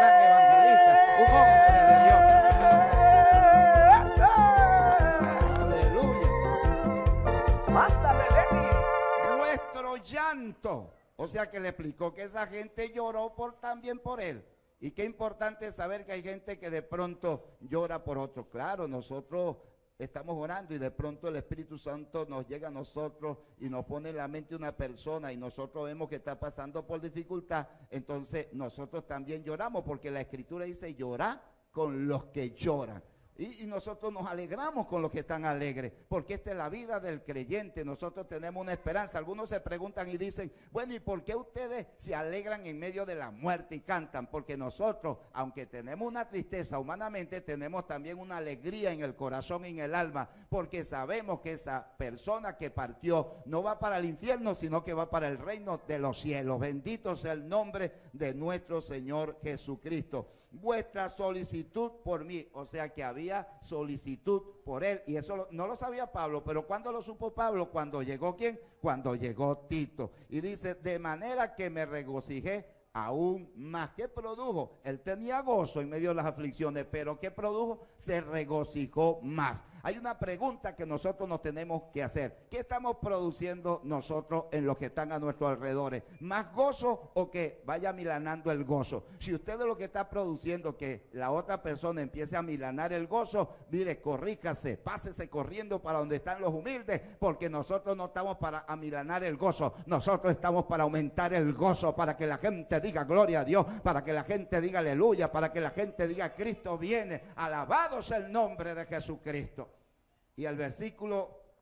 gran evangelista, un hombre de Dios. Aleluya. Mándale, Lenny. Nuestro llanto. O sea que le explicó que esa gente lloró por, también por él. Y qué importante es saber que hay gente que de pronto llora por otro. Claro, nosotros estamos orando y de pronto el Espíritu Santo nos llega a nosotros y nos pone en la mente una persona y nosotros vemos que está pasando por dificultad. Entonces nosotros también lloramos, porque la Escritura dice llorar con los que lloran. Y, y nosotros nos alegramos con los que están alegres, porque esta es la vida del creyente. Nosotros tenemos una esperanza. Algunos se preguntan y dicen, bueno, ¿y por qué ustedes se alegran en medio de la muerte y cantan? Porque nosotros, aunque tenemos una tristeza humanamente, tenemos también una alegría en el corazón y en el alma, porque sabemos que esa persona que partió no va para el infierno, sino que va para el reino de los cielos. Bendito sea el nombre de nuestro Señor Jesucristo. Vuestra solicitud por mí, o sea que había solicitud por él, y eso lo, no lo sabía Pablo, pero ¿cuándo lo supo Pablo? Cuando llegó ¿quién? Cuando llegó Tito, y dice, de manera que me regocijé aún más. ¿Qué produjo? Él tenía gozo en medio de las aflicciones, pero ¿qué produjo? Se regocijó más. Hay una pregunta que nosotros nos tenemos que hacer. ¿Qué estamos produciendo nosotros en los que están a nuestro alrededor? ¿Más gozo o que vaya milanando el gozo? Si usted es lo que está produciendo que la otra persona empiece a milanar el gozo, mire, corríjase, pásese corriendo para donde están los humildes, porque nosotros no estamos para amilanar el gozo, nosotros estamos para aumentar el gozo, para que la gente diga gloria a Dios, para que la gente diga aleluya, para que la gente diga Cristo viene, alabado sea el nombre de Jesucristo. Y el versículo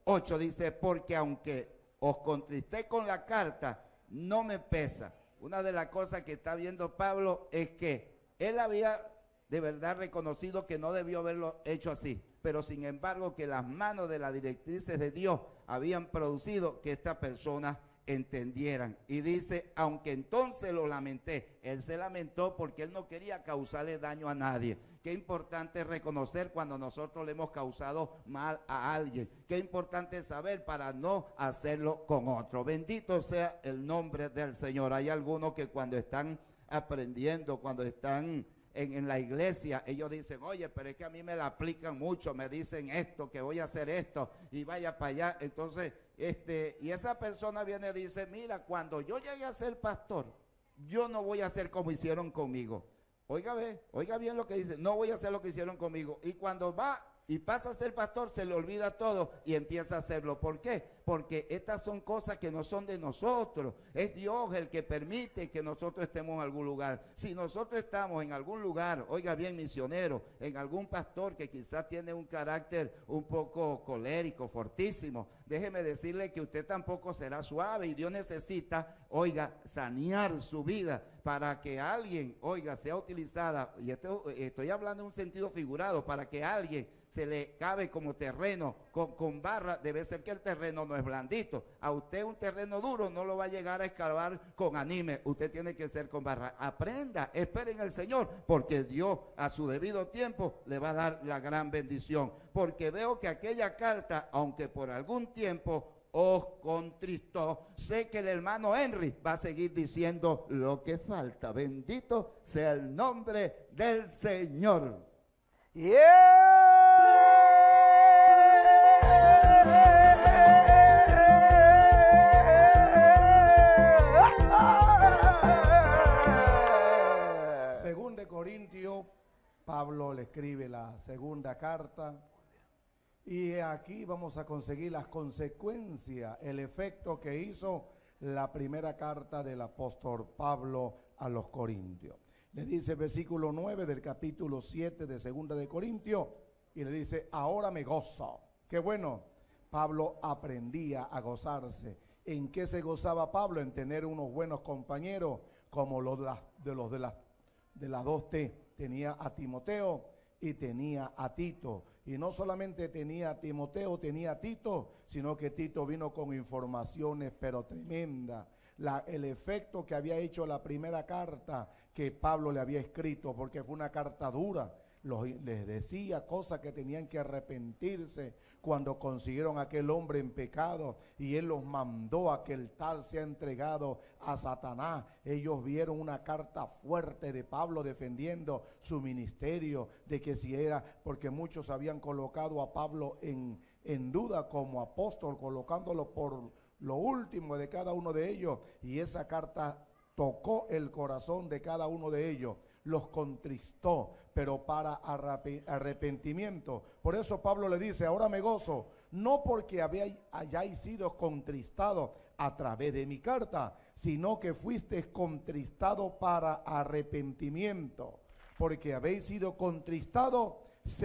ocho dice, porque aunque os contristé con la carta, no me pesa. Una de las cosas que está viendo Pablo es que él había de verdad reconocido que no debió haberlo hecho así, pero sin embargo que las manos de las directrices de Dios habían producido que esta persona entendieran. Y dice, aunque entonces lo lamenté, él se lamentó porque él no quería causarle daño a nadie. Qué importante reconocer cuando nosotros le hemos causado mal a alguien. Qué importante saber para no hacerlo con otro. Bendito sea el nombre del Señor. Hay algunos que cuando están aprendiendo, cuando están en, en la iglesia, ellos dicen, oye, pero es que a mí me la aplican mucho, me dicen esto, que voy a hacer esto y vaya para allá. Entonces, este, y esa persona viene y dice, mira, cuando yo llegue a ser pastor, yo no voy a hacer como hicieron conmigo. Oiga, ve, oiga bien lo que dice, no voy a hacer lo que hicieron conmigo. Y cuando va y pasa a ser pastor, se le olvida todo y empieza a hacerlo. ¿Por qué? Porque estas son cosas que no son de nosotros. Es Dios el que permite que nosotros estemos en algún lugar. Si nosotros estamos en algún lugar, oiga bien, misionero, en algún pastor que quizás tiene un carácter un poco colérico, fortísimo, déjeme decirle que usted tampoco será suave y Dios necesita, oiga, sanear su vida para que alguien, oiga, sea utilizada, y esto, estoy hablando en un sentido figurado, para que alguien se le cabe como terreno con, con barra. Debe ser que el terreno no es blandito. A usted un terreno duro no lo va a llegar a escarbar con anime. Usted tiene que ser con barra. Aprenda, esperen al Señor, porque Dios a su debido tiempo le va a dar la gran bendición. Porque veo que aquella carta, aunque por algún tiempo os contristó, sé que el hermano Henry va a seguir diciendo lo que falta. Bendito sea el nombre del Señor. Yeah. Según de Corintios, Pablo le escribe la segunda carta y aquí vamos a conseguir las consecuencias, el efecto que hizo la primera carta del apóstol Pablo a los Corintios. Le dice el versículo nueve del capítulo siete de segunda de Corintios y le dice, ahora me gozo. Qué bueno, Pablo aprendía a gozarse. ¿En qué se gozaba Pablo? En tener unos buenos compañeros como los de las, de, los de las, de las dos T. Tenía a Timoteo y tenía a Tito. Y no solamente tenía a Timoteo, tenía a Tito, sino que Tito vino con informaciones pero tremendas. La, el efecto que había hecho la primera carta que Pablo le había escrito, porque fue una carta dura, los, les decía cosas que tenían que arrepentirse cuando consiguieron a aquel hombre en pecado y él los mandó a que el tal sea entregado a Satanás. Ellos vieron una carta fuerte de Pablo defendiendo su ministerio, de que si era, porque muchos habían colocado a Pablo en, en duda como apóstol, colocándolo por lo último de cada uno de ellos, y esa carta tocó el corazón de cada uno de ellos, los contristó, pero para arrepentimiento. Por eso Pablo le dice, ahora me gozo, no porque había, hayáis sido contristados a través de mi carta, sino que fuisteis contristados para arrepentimiento, porque habéis sido contristados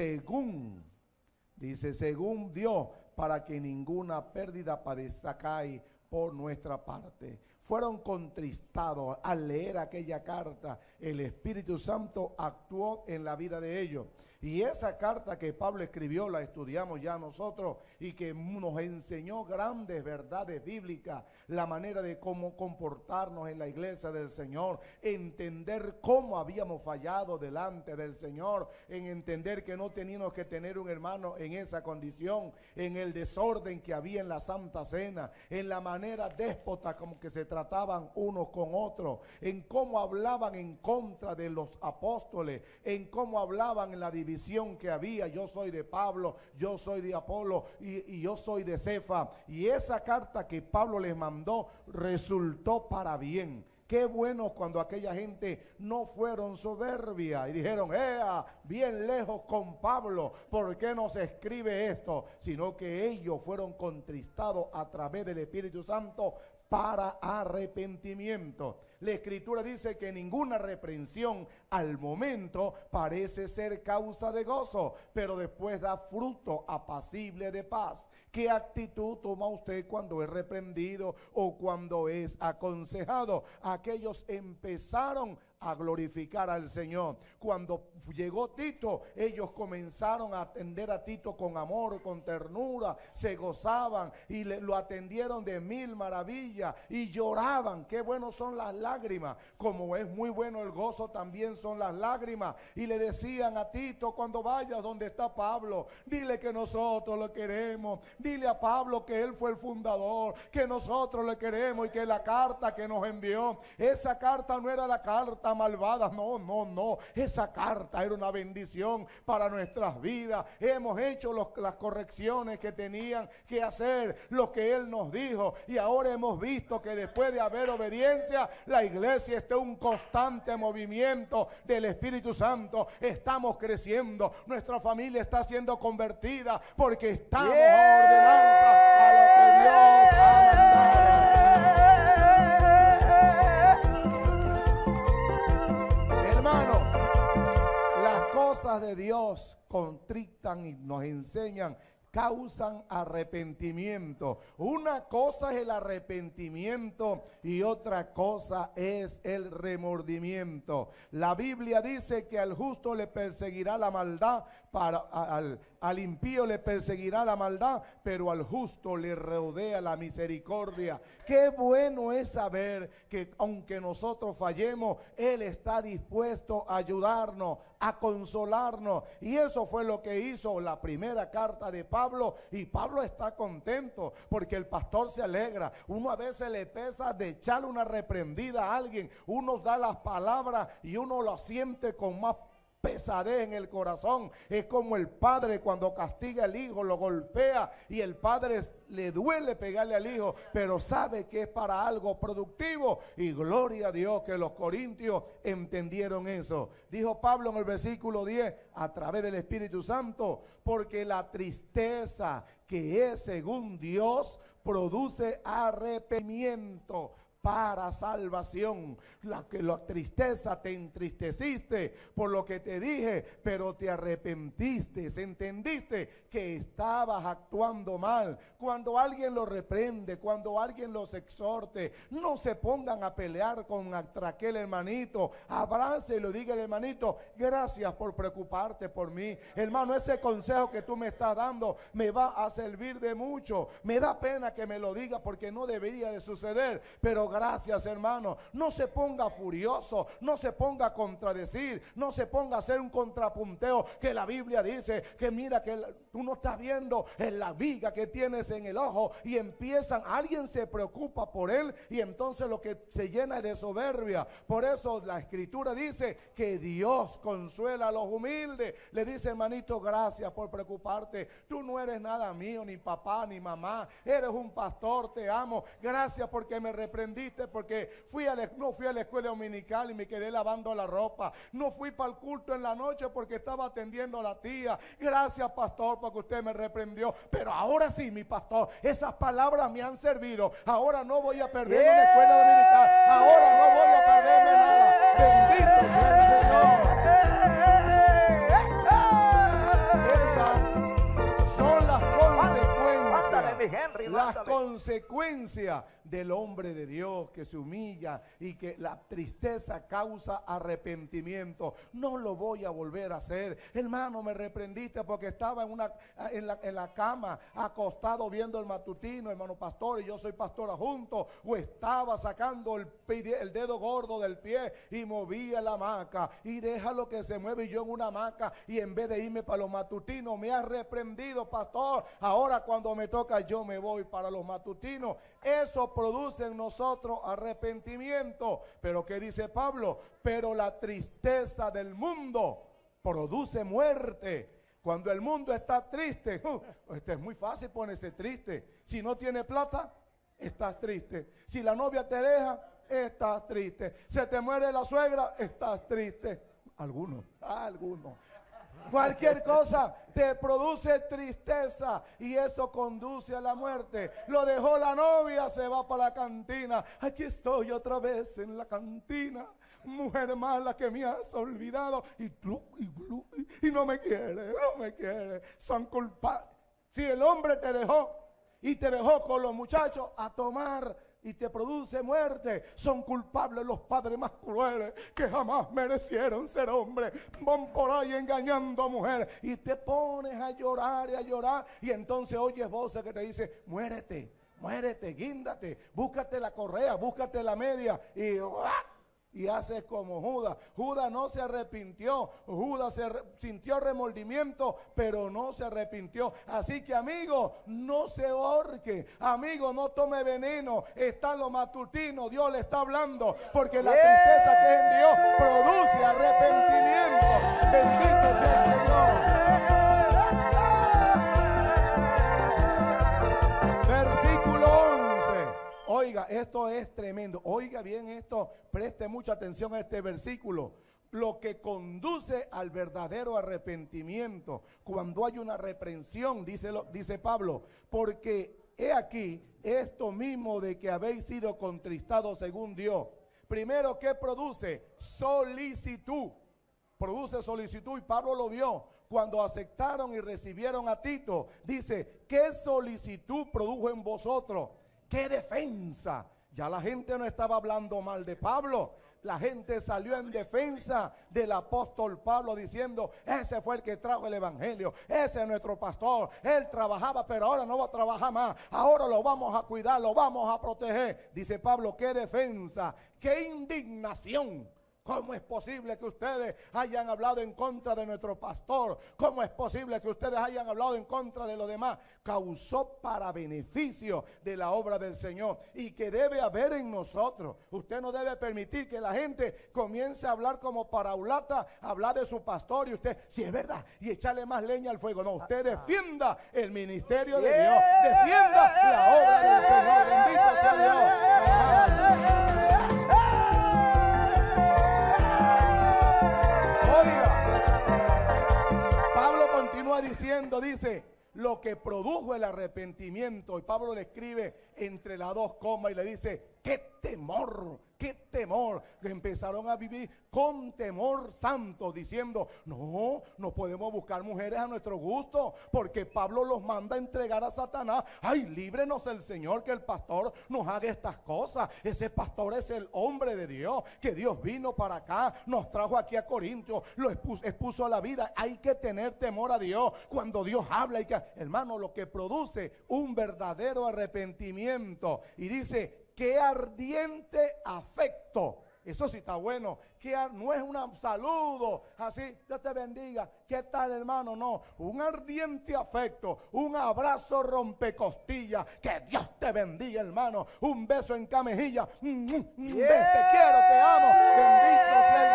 según, dice, según Dios, para que ninguna pérdida padezcáis por nuestra parte. Fueron contristados al leer aquella carta. El Espíritu Santo actuó en la vida de ellos. Y esa carta que Pablo escribió la estudiamos ya nosotros y que nos enseñó grandes verdades bíblicas, la manera de cómo comportarnos en la iglesia del Señor, entender cómo habíamos fallado delante del Señor, en entender que no teníamos que tener un hermano en esa condición, en el desorden que había en la Santa Cena, en la manera déspota como que se trataban unos con otros, en cómo hablaban en contra de los apóstoles, en cómo hablaban en la división que había, yo soy de Pablo, yo soy de Apolo y, y yo soy de Cefa. Y esa carta que Pablo les mandó resultó para bien. Qué bueno cuando aquella gente no fueron soberbia y dijeron, ¡ea! Bien lejos con Pablo, ¿por qué no se escribe esto? Sino que ellos fueron contristados a través del Espíritu Santo para arrepentimiento. La Escritura dice que ninguna reprensión al momento parece ser causa de gozo, pero después da fruto apacible de paz. ¿Qué actitud toma usted cuando es reprendido o cuando es aconsejado? Aquellos empezaron a glorificar al Señor. Cuando llegó Tito, ellos comenzaron a atender a Tito con amor, con ternura, se gozaban y le, lo atendieron de mil maravillas y lloraban. Qué buenos son las lágrimas, como es muy bueno el gozo, también son las lágrimas. Y le decían a Tito, cuando vayas donde está Pablo, dile que nosotros lo queremos, dile a Pablo que él fue el fundador, que nosotros le queremos y que la carta que nos envió, esa carta no era la carta malvada, no, no, no, esa carta era una bendición para nuestras vidas. Hemos hecho los, las correcciones que tenían que hacer, lo que él nos dijo, y ahora hemos visto que después de haber obediencia, la iglesia está en un constante movimiento del Espíritu Santo. Estamos creciendo, nuestra familia está siendo convertida porque estamos yeah. a ordenanza a lo que Dios ha mandado. Hermano, las cosas de Dios contritan y nos enseñan, causan arrepentimiento. Una cosa es el arrepentimiento y otra cosa es el remordimiento. La Biblia dice que al justo le perseguirá la maldad, para, al, al impío le perseguirá la maldad, pero al justo le rodea la misericordia. Qué bueno es saber que aunque nosotros fallemos, Él está dispuesto a ayudarnos, a consolarnos. Y eso fue lo que hizo la primera carta de Pablo. Y Pablo está contento porque el pastor se alegra. Uno a veces le pesa de echarle una reprendida a alguien. Uno da las palabras y uno lo siente con más pesadez en el corazón. Es como el padre cuando castiga al hijo, lo golpea y el padre le duele pegarle al hijo, pero sabe que es para algo productivo. Y gloria a Dios que los corintios entendieron eso. Dijo Pablo en el versículo diez, a través del Espíritu Santo, porque la tristeza que es según Dios produce arrepentimiento para salvación. La que la tristeza, te entristeciste por lo que te dije, pero te arrepentiste, entendiste que estabas actuando mal. Cuando alguien los reprende, cuando alguien los exhorte, no se pongan a pelear con aquel hermanito, abrácelo, dígale, hermanito, gracias por preocuparte por mí, hermano, ese consejo que tú me estás dando me va a servir de mucho. Me da pena que me lo diga porque no debería de suceder, pero gracias, hermano. No se ponga furioso, no se ponga a contradecir, no se ponga a hacer un contrapunteo, que la Biblia dice que mira que tú no estás viendo en la viga que tienes en el ojo, y empiezan, alguien se preocupa por él y entonces lo que se llena es de soberbia. Por eso la Escritura dice que Dios consuela a los humildes. Le dice, hermanito, gracias por preocuparte. Tú no eres nada mío, ni papá, ni mamá. Eres un pastor, te amo. Gracias porque me reprendiste, porque fui a la, no fui a la escuela dominical y me quedé lavando la ropa. No fui para el culto en la noche porque estaba atendiendo a la tía. Gracias, pastor, porque usted me reprendió. Pero ahora sí, mi pastor, esas palabras me han servido. Ahora no voy a perderme yeah. una escuela dominical. Ahora no voy a perderme nada. Bendito sea el Señor. Esas son las consecuencias. Mándale, mi Henry, las consecuencias del hombre de Dios que se humilla y que la tristeza causa arrepentimiento. No lo voy a volver a hacer. Hermano, me reprendiste porque estaba en, una, en, la, en la cama acostado viendo el matutino, hermano pastor, y yo soy pastor adjunto, o estaba sacando el, el dedo gordo del pie y movía la hamaca y déjalo que se mueve, y yo en una hamaca, y en vez de irme para los matutinos me ha reprendido, pastor. Ahora cuando me toca yo me voy para los matutinos. Eso produce en nosotros arrepentimiento. Pero ¿qué dice Pablo? Pero la tristeza del mundo produce muerte. Cuando el mundo está triste, uh, este es muy fácil ponerse triste. Si no tiene plata, estás triste. Si la novia te deja, estás triste. Se te muere la suegra, estás triste. Algunos, algunos. Cualquier cosa te produce tristeza y eso conduce a la muerte. Lo dejó la novia, se va para la cantina. Aquí estoy otra vez en la cantina. Mujer mala que me has olvidado y, tú, y, y no me quiere, no me quiere. Son culpables. Si el hombre te dejó y te dejó con los muchachos a tomar y te produce muerte, son culpables los padres más crueles que jamás merecieron ser hombres. Van por ahí engañando a mujeres y te pones a llorar y a llorar y entonces oyes voces que te dicen, muérete, muérete, guíndate, búscate la correa, búscate la media y... ¡ah! Y haces como Judas. Judas no se arrepintió. Judas se re, sintió remordimiento, pero no se arrepintió. Así que, amigo, no se ahorque. Amigo, no tome veneno. Está en lo matutino. Dios le está hablando. Porque la tristeza que es en Dios produce arrepentimiento. Bendito sea el Señor. Oiga, esto es tremendo. Oiga bien esto, preste mucha atención a este versículo. Lo que conduce al verdadero arrepentimiento, cuando hay una reprensión, dice, lo, dice Pablo, porque he aquí esto mismo de que habéis sido contristados según Dios. Primero, ¿qué produce? Solicitud. Produce solicitud y Pablo lo vio. Cuando aceptaron y recibieron a Tito, dice, ¿qué solicitud produjo en vosotros? ¡Qué defensa! Ya la gente no estaba hablando mal de Pablo. La gente salió en defensa del apóstol Pablo diciendo, ese fue el que trajo el evangelio, ese es nuestro pastor, él trabajaba pero ahora no va a trabajar más, ahora lo vamos a cuidar, lo vamos a proteger. Dice Pablo, qué defensa, qué indignación. ¿Cómo es posible que ustedes hayan hablado en contra de nuestro pastor? ¿Cómo es posible que ustedes hayan hablado en contra de los demás? Causó para beneficio de la obra del Señor y que debe haber en nosotros. Usted no debe permitir que la gente comience a hablar como paraulata, hablar de su pastor y usted, si es verdad, y echarle más leña al fuego. No, usted defienda el ministerio de Dios, defienda la obra del Señor. Bendito sea Dios. Continúa diciendo, dice, lo que produjo el arrepentimiento. Y Pablo le escribe entre las dos comas y le dice, qué temor, qué temor. Que empezaron a vivir con temor santo, diciendo, no, no podemos buscar mujeres a nuestro gusto, porque Pablo los manda a entregar a Satanás. Ay, líbrenos el Señor, que el pastor nos haga estas cosas. Ese pastor es el hombre de Dios, que Dios vino para acá, nos trajo aquí a Corintios, lo expuso, expuso a la vida. Hay que tener temor a Dios cuando Dios habla. Y que, hermano, lo que produce un verdadero arrepentimiento. Y dice, qué ardiente afecto. Eso sí está bueno, que no es un saludo así, Dios te bendiga, ¿qué tal hermano? No, un ardiente afecto, un abrazo rompecostillas, que Dios te bendiga hermano, un beso en camejilla, mm, mm, mm, yeah. Ven, te quiero, te amo, bendito sea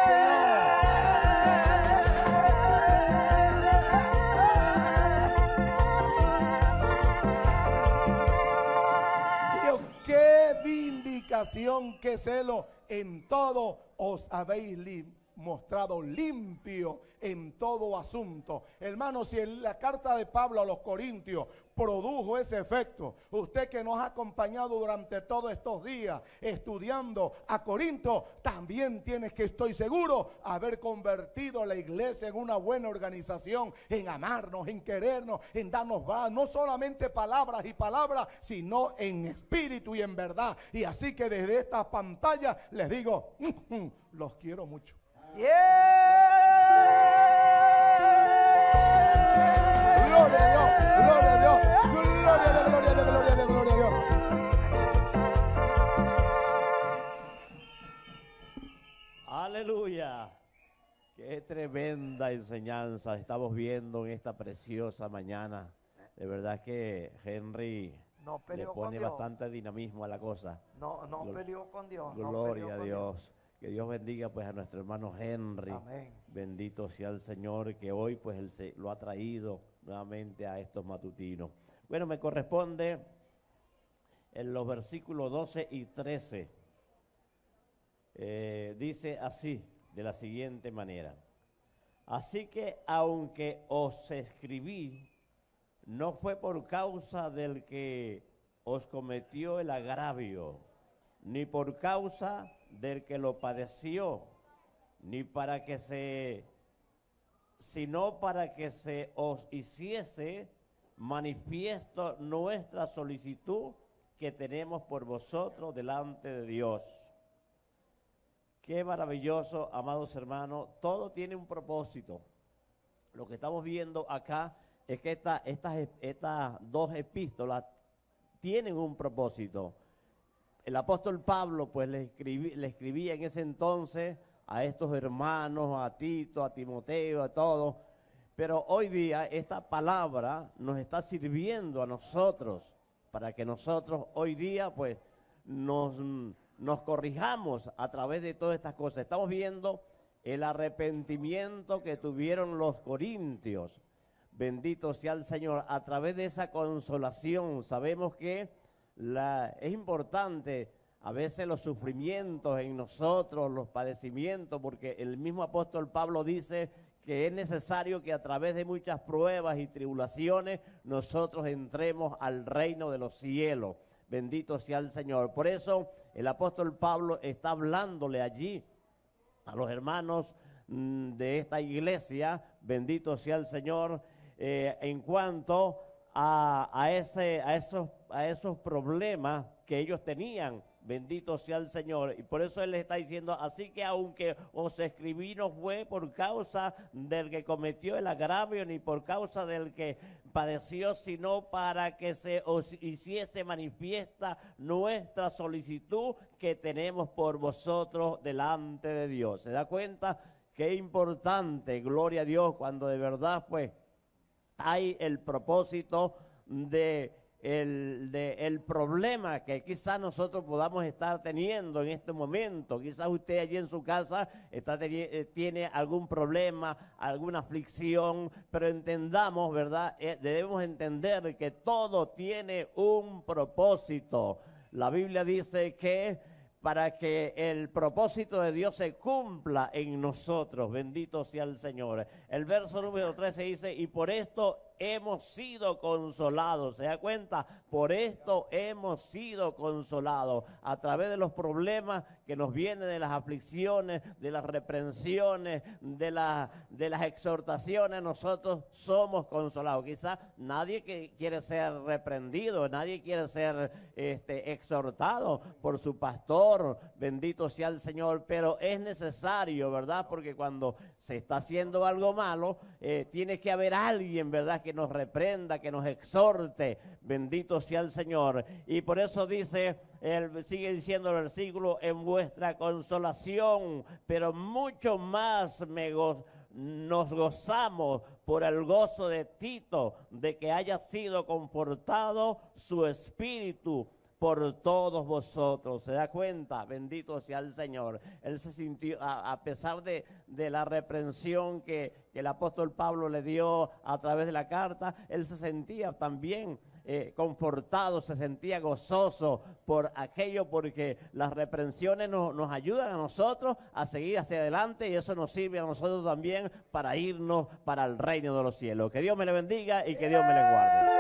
el Señor. Dios, qué vindicación, qué celo. En todo os habéis li mostrado limpio en todo asunto. Hermano, si en la carta de Pablo a los Corintios produjo ese efecto, usted que nos ha acompañado durante todos estos días estudiando a Corinto, también tiene que, estoy seguro, haber convertido a la iglesia en una buena organización, en amarnos, en querernos, en darnos va, no solamente palabras y palabras, sino en espíritu y en verdad. Y así que desde esta pantalla les digo, mm, mm, los quiero mucho. Yeah. Gloria a Dios, gloria a Dios, gloria a Dios, gloria a Dios, gloria a Dios, gloria a Dios. Aleluya. Qué tremenda enseñanza estamos viendo en esta preciosa mañana. De verdad que Henry no le pone bastante dinamismo a la cosa. No, no Gl peleó con Dios. Gloria no a Dios. Dios. Que Dios bendiga pues a nuestro hermano Henry. Amén. Bendito sea el Señor, que hoy pues él se lo ha traído nuevamente a estos matutinos. Bueno, me corresponde en los versículos doce y trece. Eh, dice así, de la siguiente manera: Así que aunque os escribí, no fue por causa del que os cometió el agravio, ni por causa del que lo padeció, ni para que se, sino para que se os hiciese manifiesto nuestra solicitud que tenemos por vosotros delante de Dios. Qué maravilloso, amados hermanos, todo tiene un propósito. Lo que estamos viendo acá es que esta, estas, estas dos epístolas tienen un propósito. El apóstol Pablo pues le, escribí, le escribía en ese entonces a estos hermanos, a Tito, a Timoteo, a todos, pero hoy día esta palabra nos está sirviendo a nosotros para que nosotros hoy día pues nos, nos corrijamos a través de todas estas cosas. Estamos viendo el arrepentimiento que tuvieron los corintios. Bendito sea el Señor. A través de esa consolación sabemos que la, es importante a veces los sufrimientos en nosotros, los padecimientos, porque el mismo apóstol Pablo dice que es necesario que a través de muchas pruebas y tribulaciones nosotros entremos al reino de los cielos. Bendito sea el Señor. Por eso el apóstol Pablo está hablándole allí a los hermanos mmm, de esta iglesia, bendito sea el Señor, eh, en cuanto a, a, ese, a, esos, a esos problemas que ellos tenían. Bendito sea el Señor. Y por eso Él les está diciendo, así que aunque os escribí no fue por causa del que cometió el agravio, ni por causa del que padeció, sino para que se os hiciese manifiesta nuestra solicitud que tenemos por vosotros delante de Dios. ¿Se da cuenta? Qué importante, gloria a Dios, cuando de verdad pues hay el propósito de El, de, el problema que quizás nosotros podamos estar teniendo en este momento. Quizás usted allí en su casa está, tiene algún problema, alguna aflicción, pero entendamos, ¿verdad? Eh, debemos entender que todo tiene un propósito. La Biblia dice que para que el propósito de Dios se cumpla en nosotros, bendito sea el Señor. El verso número trece dice, y por esto hemos sido consolados. ¿Se da cuenta? Por esto hemos sido consolados. A través de los problemas que nos vienen, de las aflicciones, de las reprensiones, de, la, de las exhortaciones, nosotros somos consolados. Quizás nadie que quiere ser reprendido, nadie quiere ser este, exhortado por su pastor, bendito sea el Señor, pero es necesario, ¿verdad? Porque cuando se está haciendo algo malo, eh, tiene que haber alguien, ¿verdad?, que nos reprenda, que nos exhorte, bendito sea el Señor. Y por eso dice, el, sigue diciendo el versículo, en vuestra consolación, pero mucho más me go, nos gozamos por el gozo de Tito, de que haya sido confortado su espíritu por todos vosotros. ¿Se da cuenta? Bendito sea el Señor. Él se sintió, a, a pesar de, de la reprensión que, que el apóstol Pablo le dio a través de la carta, él se sentía también eh, confortado, se sentía gozoso por aquello, porque las reprensiones no, nos ayudan a nosotros a seguir hacia adelante, y eso nos sirve a nosotros también para irnos para el reino de los cielos. Que Dios me le bendiga y que Dios me le guarde.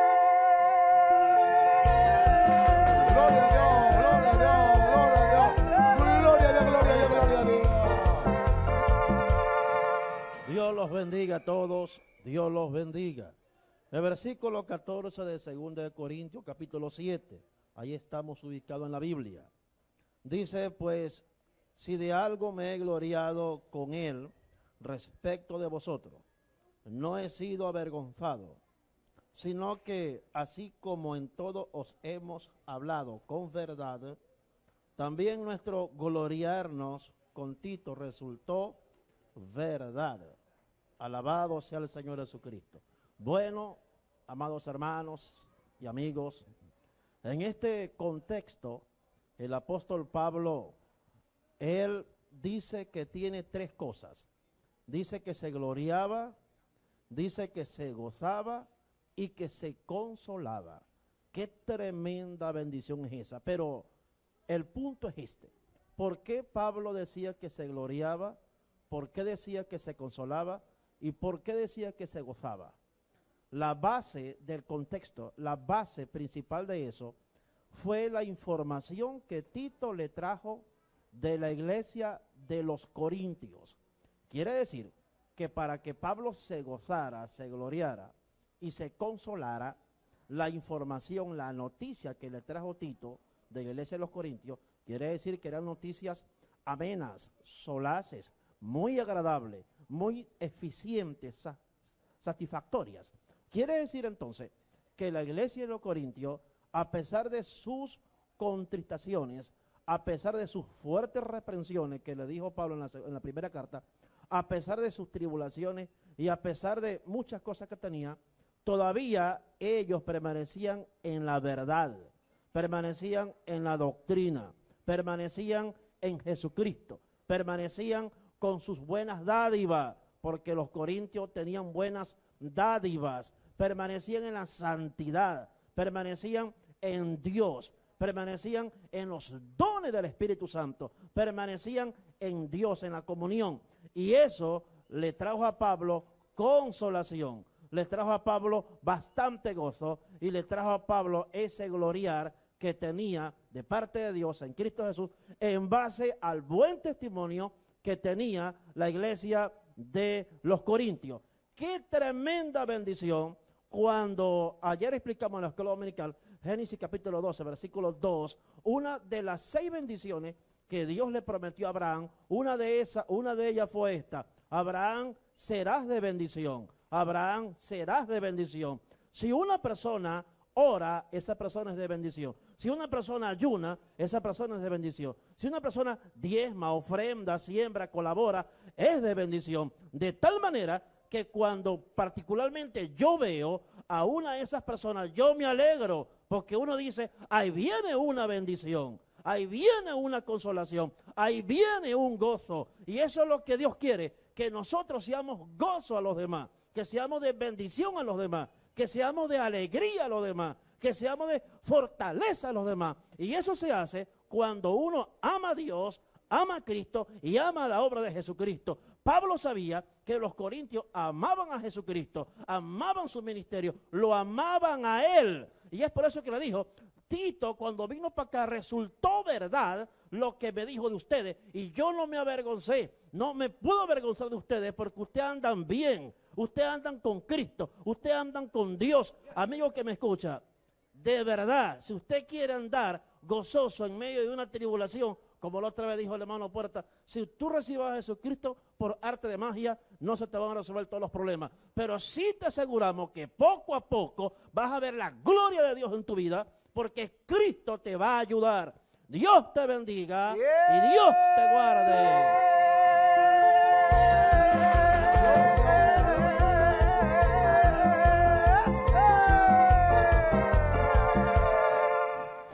Gloria a Dios, gloria a Dios, gloria a Dios, gloria a Dios, gloria a Dios, gloria a Dios. Dios los bendiga a todos, Dios los bendiga. El versículo catorce de segunda de Corintios, capítulo siete, ahí estamos ubicados en la Biblia. Dice, pues, si de algo me he gloriado con él respecto de vosotros, no he sido avergonzado, sino que así como en todo os hemos hablado con verdad, también nuestro gloriarnos con Tito resultó verdad. Alabado sea el Señor Jesucristo. Bueno, amados hermanos y amigos, en este contexto, el apóstol Pablo, él dice que tiene tres cosas. Dice que se gloriaba, dice que se gozaba y que se consolaba. Qué tremenda bendición es esa. Pero el punto es este. ¿Por qué Pablo decía que se gloriaba? ¿Por qué decía que se consolaba? ¿Y por qué decía que se gozaba? La base del contexto, la base principal de eso, fue la información que Tito le trajo de la iglesia de los Corintios. Quiere decir que para que Pablo se gozara, se gloriara y se consolara, la información, la noticia que le trajo Tito de la iglesia de los Corintios, quiere decir que eran noticias amenas, solaces, muy agradables, muy eficientes, satisfactorias. Quiere decir entonces que la iglesia de los Corintios, a pesar de sus contristaciones, a pesar de sus fuertes reprensiones que le dijo Pablo en la, en la primera carta, a pesar de sus tribulaciones y a pesar de muchas cosas que tenía, todavía ellos permanecían en la verdad, permanecían en la doctrina, permanecían en Jesucristo, permanecían con sus buenas dádivas, porque los corintios tenían buenas dádivas, permanecían en la santidad, permanecían en Dios, permanecían en los dones del Espíritu Santo, permanecían en Dios, en la comunión. Y eso le trajo a Pablo consolación, le trajo a Pablo bastante gozo y le trajo a Pablo ese gloriar que tenía de parte de Dios en Cristo Jesús en base al buen testimonio que tenía la iglesia de los Corintios. Qué tremenda bendición cuando ayer explicamos en la escuela dominical, Génesis capítulo doce, versículo dos, una de las seis bendiciones que Dios le prometió a Abraham, una de esas, una de ellas fue esta: Abraham, serás de bendición. Abraham, serás de bendición. Si una persona ora, esa persona es de bendición. Si una persona ayuna, esa persona es de bendición. Si una persona diezma, ofrenda, siembra, colabora, es de bendición. De tal manera que cuando particularmente yo veo a una de esas personas, yo me alegro, porque uno dice, ahí viene una bendición, ahí viene una consolación, ahí viene un gozo. Y eso es lo que Dios quiere, que nosotros seamos gozo a los demás, que seamos de bendición a los demás, que seamos de alegría a los demás, que seamos de fortaleza a los demás. Y eso se hace cuando uno ama a Dios, ama a Cristo y ama la obra de Jesucristo. Pablo sabía que los corintios amaban a Jesucristo, amaban su ministerio, lo amaban a él. Y es por eso que le dijo, Tito, cuando vino para acá, resultó verdad lo que me dijo de ustedes. Y yo no me avergoncé, no me puedo avergonzar de ustedes porque ustedes andan bien, ustedes andan con Cristo, ustedes andan con Dios. Amigo que me escucha, de verdad, si usted quiere andar gozoso en medio de una tribulación, como la otra vez dijo el hermano Puerta, si tú recibas a Jesucristo por arte de magia, no se te van a resolver todos los problemas. Pero sí te aseguramos que poco a poco vas a ver la gloria de Dios en tu vida, porque Cristo te va a ayudar. Dios te bendiga y Dios te guarde.